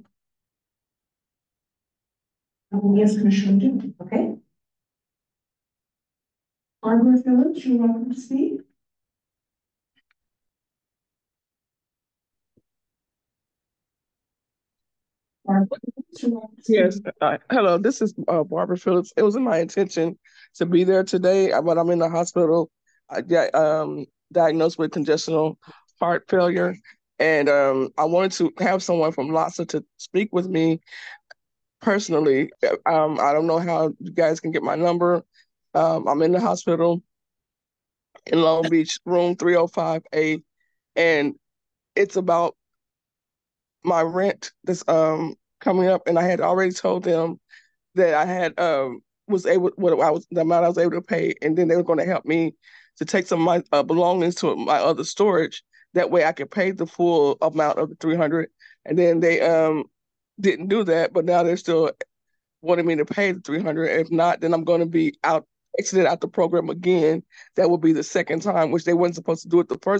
Oh, yes, Commissioner, do. Okay. Barbara Phillips, you're welcome to speak. Barbara, you're welcome to speak. Yes, uh, hello, this is uh, Barbara Phillips. It wasn't my intention to be there today, but I'm in the hospital. I got um, diagnosed with congestional heart failure, and um, I wanted to have someone from LAHSA to speak with me personally. Um, I don't know how you guys can get my number. Um, I'm in the hospital in Long Beach, room three oh five A, and it's about my rent that's um coming up, and I had already told them that I had um was able what I was the amount I was able to pay, and then they were going to help me to take some of my uh, belongings to my other storage. That way I could pay the full amount of the three hundred, and then they um didn't do that, but now they're still wanting me to pay the three hundred. If not, then I'm going to be out exited out the program again. That will be the second time, which they weren't supposed to do it the first.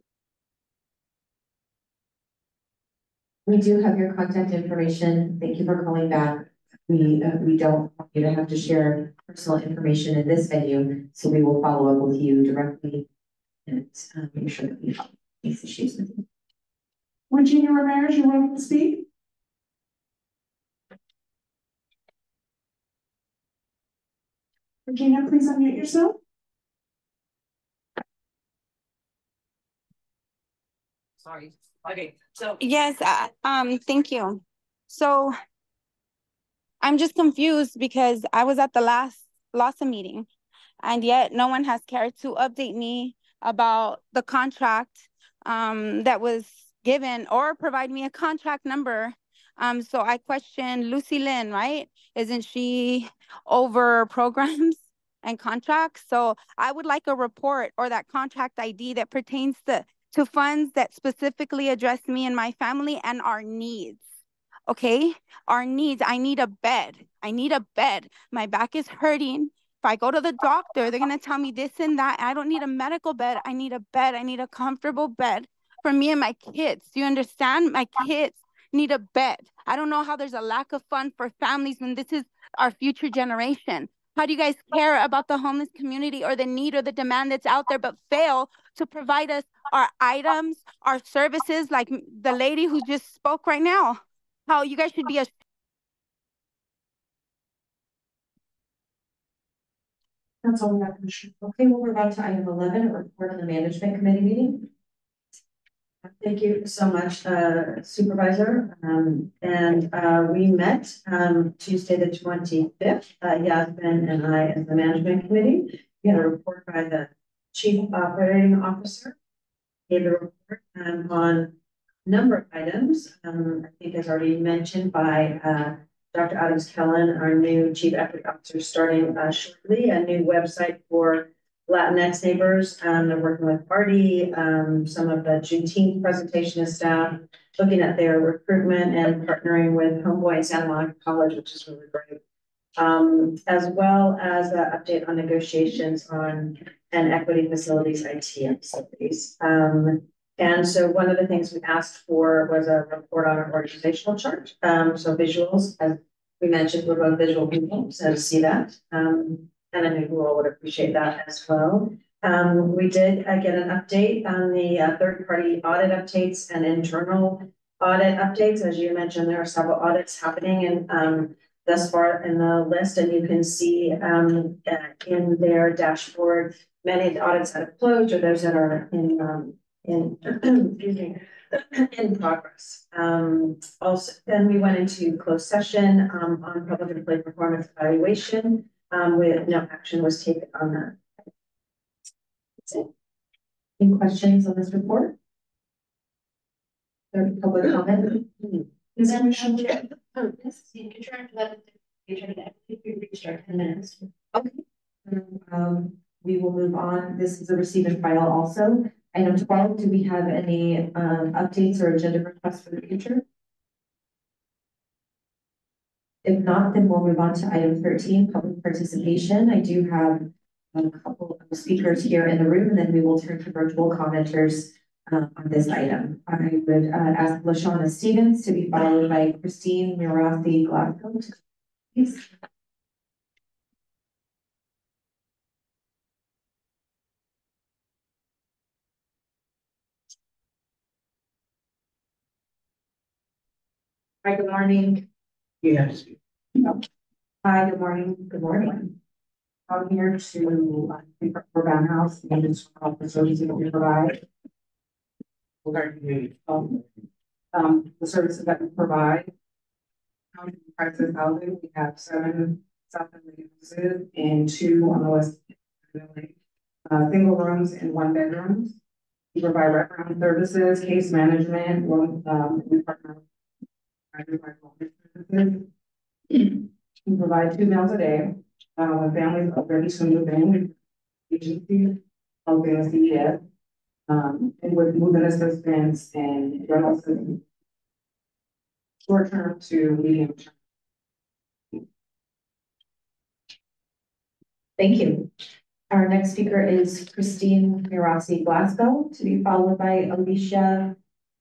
We do have your contact information. Thank you for calling back. We uh, we don't want you to have to share personal information in this venue, so we will follow up with you directly and uh, make sure that we help these issues with you. Virginia Ramirez, you're welcome to speak. Virginia, please unmute yourself. Sorry. Okay. So yes, uh, um, thank you. So I'm just confused because I was at the last LAHSA meeting, and yet no one has cared to update me about the contract um, that was given or provide me a contract number. Um, so I question Lucy Lynn, right? Isn't she over programs and contracts? So I would like a report or that contract I D that pertains to, to funds that specifically address me and my family and our needs. Okay, our needs. I need a bed. I need a bed. My back is hurting. If I go to the doctor, they're going to tell me this and that. I don't need a medical bed. I need a bed. I need a comfortable bed for me and my kids. Do you understand? My kids need a bed. I don't know how there's a lack of fund for families when this is our future generation. How do you guys care about the homeless community or the need or the demand that's out there, but fail to provide us our items, our services, like the lady who just spoke right now? How you guys should be a That's all we have, Commissioner. Okay, we'll move on to item eleven, a report on the management committee meeting. Thank you so much, uh, Supervisor. Um, and uh, we met um, Tuesday the twenty-fifth, uh, Yasmin and I as the management committee. We had a report by the chief operating officer. Gave a report um, on a number of items. Um, I think as already mentioned by uh, Doctor Adams Kellen, our new chief equity officer, starting uh, shortly, a new website for Latinx neighbors. Um, they're working with Artie, um, some of the Juneteenth presentation staff, looking at their recruitment and partnering with Homeboy and Santa Monica College, which is really great. Um, as well as an update on negotiations on and equity facilities, I T facilities. Um, and so one of the things we asked for was a report on our organizational chart. Um, so visuals, as we mentioned, we're both visual people, so to see that. Um, and I think we all would appreciate that as well. Um, we did uh, get an update on the uh, third-party audit updates and internal audit updates. As you mentioned, there are several audits happening and um, thus far in the list, and you can see um, uh, in their dashboard many of the audits that have closed or those that are in um, in excuse me in progress. Um, also, then we went into closed session um, on public employee performance evaluation. Um, with no action was taken on that. That's it. Any questions on this report? Or public comment? Is that motion? Oh, this is the contract that you turned it. If we reached our ten minutes. Okay. Um, we will move on. This is a receive and file also. Item twelve, do we have any um, updates or agenda requests for the future? If not, then we'll move on to item thirteen, public participation. I do have a couple of speakers here in the room, and then we will turn to virtual commenters uh, on this item. I would uh, ask LaShawna Stevens to be followed by Christine Mirathi Glasgow. Please. Hi, good morning. Yes. Hi, good morning. Good morning. I'm here to uh, speak for Brown House and just about the services that we provide. Um, um, the services that we provide. Housing crisis housing, we have seven South Philly houses and two on the west. Uh, single rooms and one bedrooms. We provide wraparound services, case management, loan, um, we partner. We provide two meals a day, uh, when families are ready to move in, agency, helping us C E S, um, and with moving assistance and rental assistance. Short term to medium term. Thank you. Our next speaker is Christine Mirasi Glasgow, to be followed by Alicia.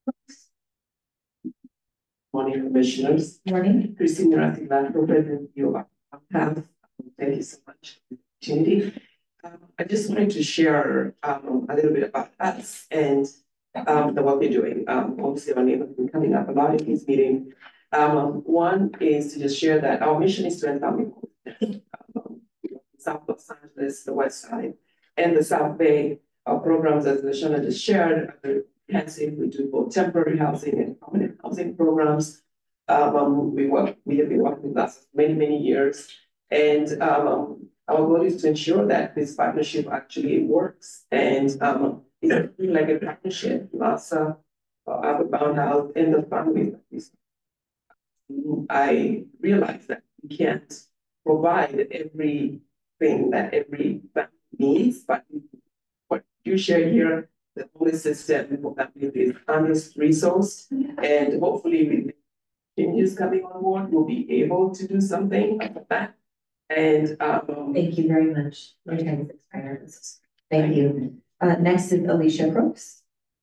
Morning, commissioners. Morning. Christine Mirasi Glasgow, President of House. Thank you so much for the opportunity. Um, I just wanted to share um, a little bit about us and um, the work we're doing. Um, obviously, our name has been coming up a lot in this meeting. Um, one is to just share that our mission is to empower um, South Los Angeles, the West Side, and the South Bay. Our programs, as LaShawna just shared, are comprehensive. We do both temporary housing and permanent housing programs. Um, we work. We have been working with us for many, many years, and um, our goal is to ensure that this partnership actually works, and um, it's really like a partnership. LASA, uh, Albert Brown House, and the families that we serve. I realize that we can't provide everything that every family needs, but what you share here, the only system for family is under-resourced, and hopefully with changes coming on board, we'll be able to do something about that. And um, thank you very much. My time is expired. Thank you. Uh, next is Alicia Brooks.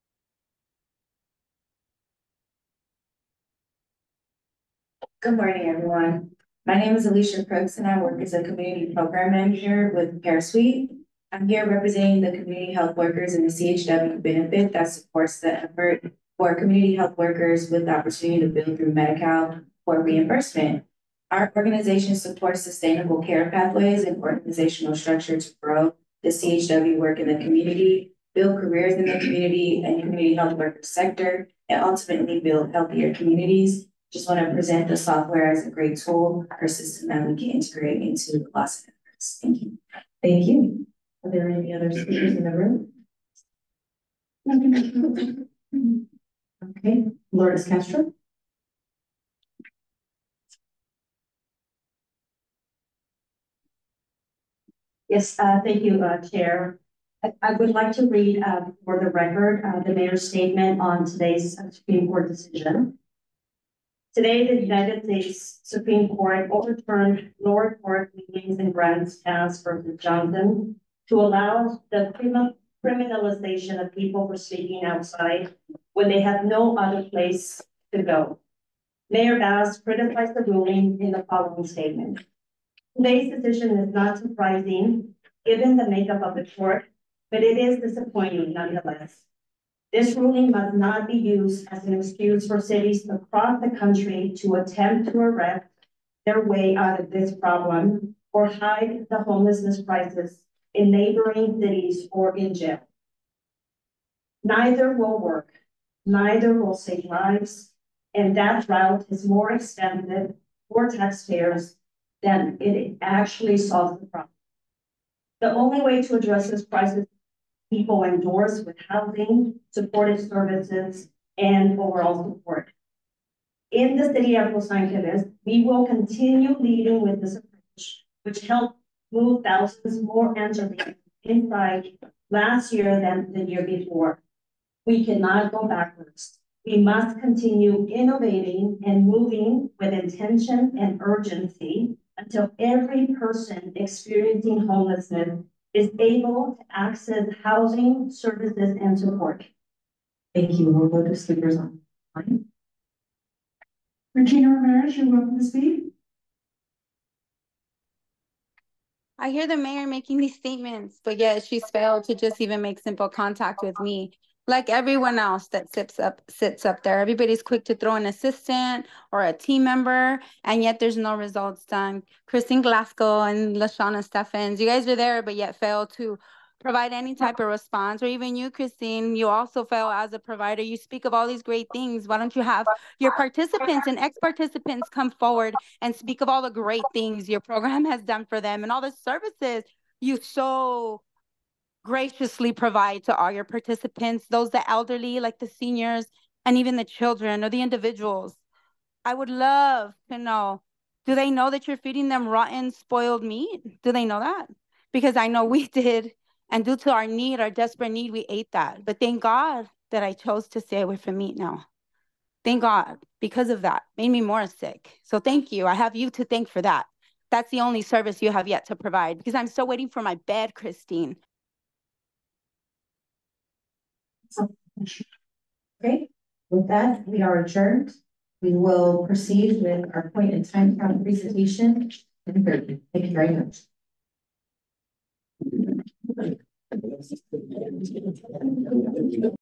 Good morning, everyone. My name is Alicia Crooks, and I work as a community program manager with Care Suite. I'm here representing the community health workers and the C H W benefit that supports the effort for community health workers with the opportunity to bill through Medi-Cal for reimbursement. Our organization supports sustainable care pathways and organizational structure to grow the C H W work in the community, build careers in the community and community health worker sector, and ultimately build healthier communities. Just want to present the software as a great tool or system that we can integrate into the LASA efforts. Thank you. Thank you. Are there any other speakers in the room? Okay, Lourdes Castro. Yes, uh, thank you, uh, Chair. I, I would like to read, uh, for the record, uh, the mayor's statement on today's uh, Supreme Court decision. Today, the United States Supreme Court overturned lower court rulings and grants passed versus Johnson to allow the criminal criminalization of people for speaking outside when they have no other place to go. Mayor Bass criticized the ruling in the following statement. Today's decision is not surprising given the makeup of the court, but it is disappointing nonetheless. This ruling must not be used as an excuse for cities across the country to attempt to arrest their way out of this problem or hide the homelessness crisis in neighboring cities or in jail. Neither will work, neither will save lives, and that route is more expensive for taxpayers than it actually solves the problem. The only way to address this crisis people endorse with housing, supportive services, and overall support. In the city of Los Angeles, we will continue leading with this approach, which helped move thousands more Angelinos inside last year than the year before. We cannot go backwards. We must continue innovating and moving with intention and urgency until every person experiencing homelessness is able to access housing, services, and support. Thank you. We'll go to speakers on line. Regina Ramirez, you're welcome to speak. I hear the mayor making these statements, but yet she's failed to just even make simple contact with me. Like everyone else that sits up sits up there. Everybody's quick to throw an assistant or a team member, and yet there's no results done. Christine Glasgow and Lashana Steffens, you guys are there, but yet fail to provide any type of response. Or even you, Christine, you also fail as a provider. You speak of all these great things. Why don't you have your participants and ex-participants come forward and speak of all the great things your program has done for them and all the services you so graciously provide to all your participants, those the elderly, like the seniors, and even the children or the individuals. I would love to know, do they know that you're feeding them rotten, spoiled meat? Do they know that? Because I know we did, and due to our need, our desperate need, we ate that. But thank God that I chose to stay away from meat now. Thank God, because of that, made me more sick. So thank you. I have you to thank for that. That's the only service you have yet to provide, because I'm still waiting for my bed, Christine. Okay, with that, we are adjourned. We will proceed with our point in time count presentation. Thank you very much.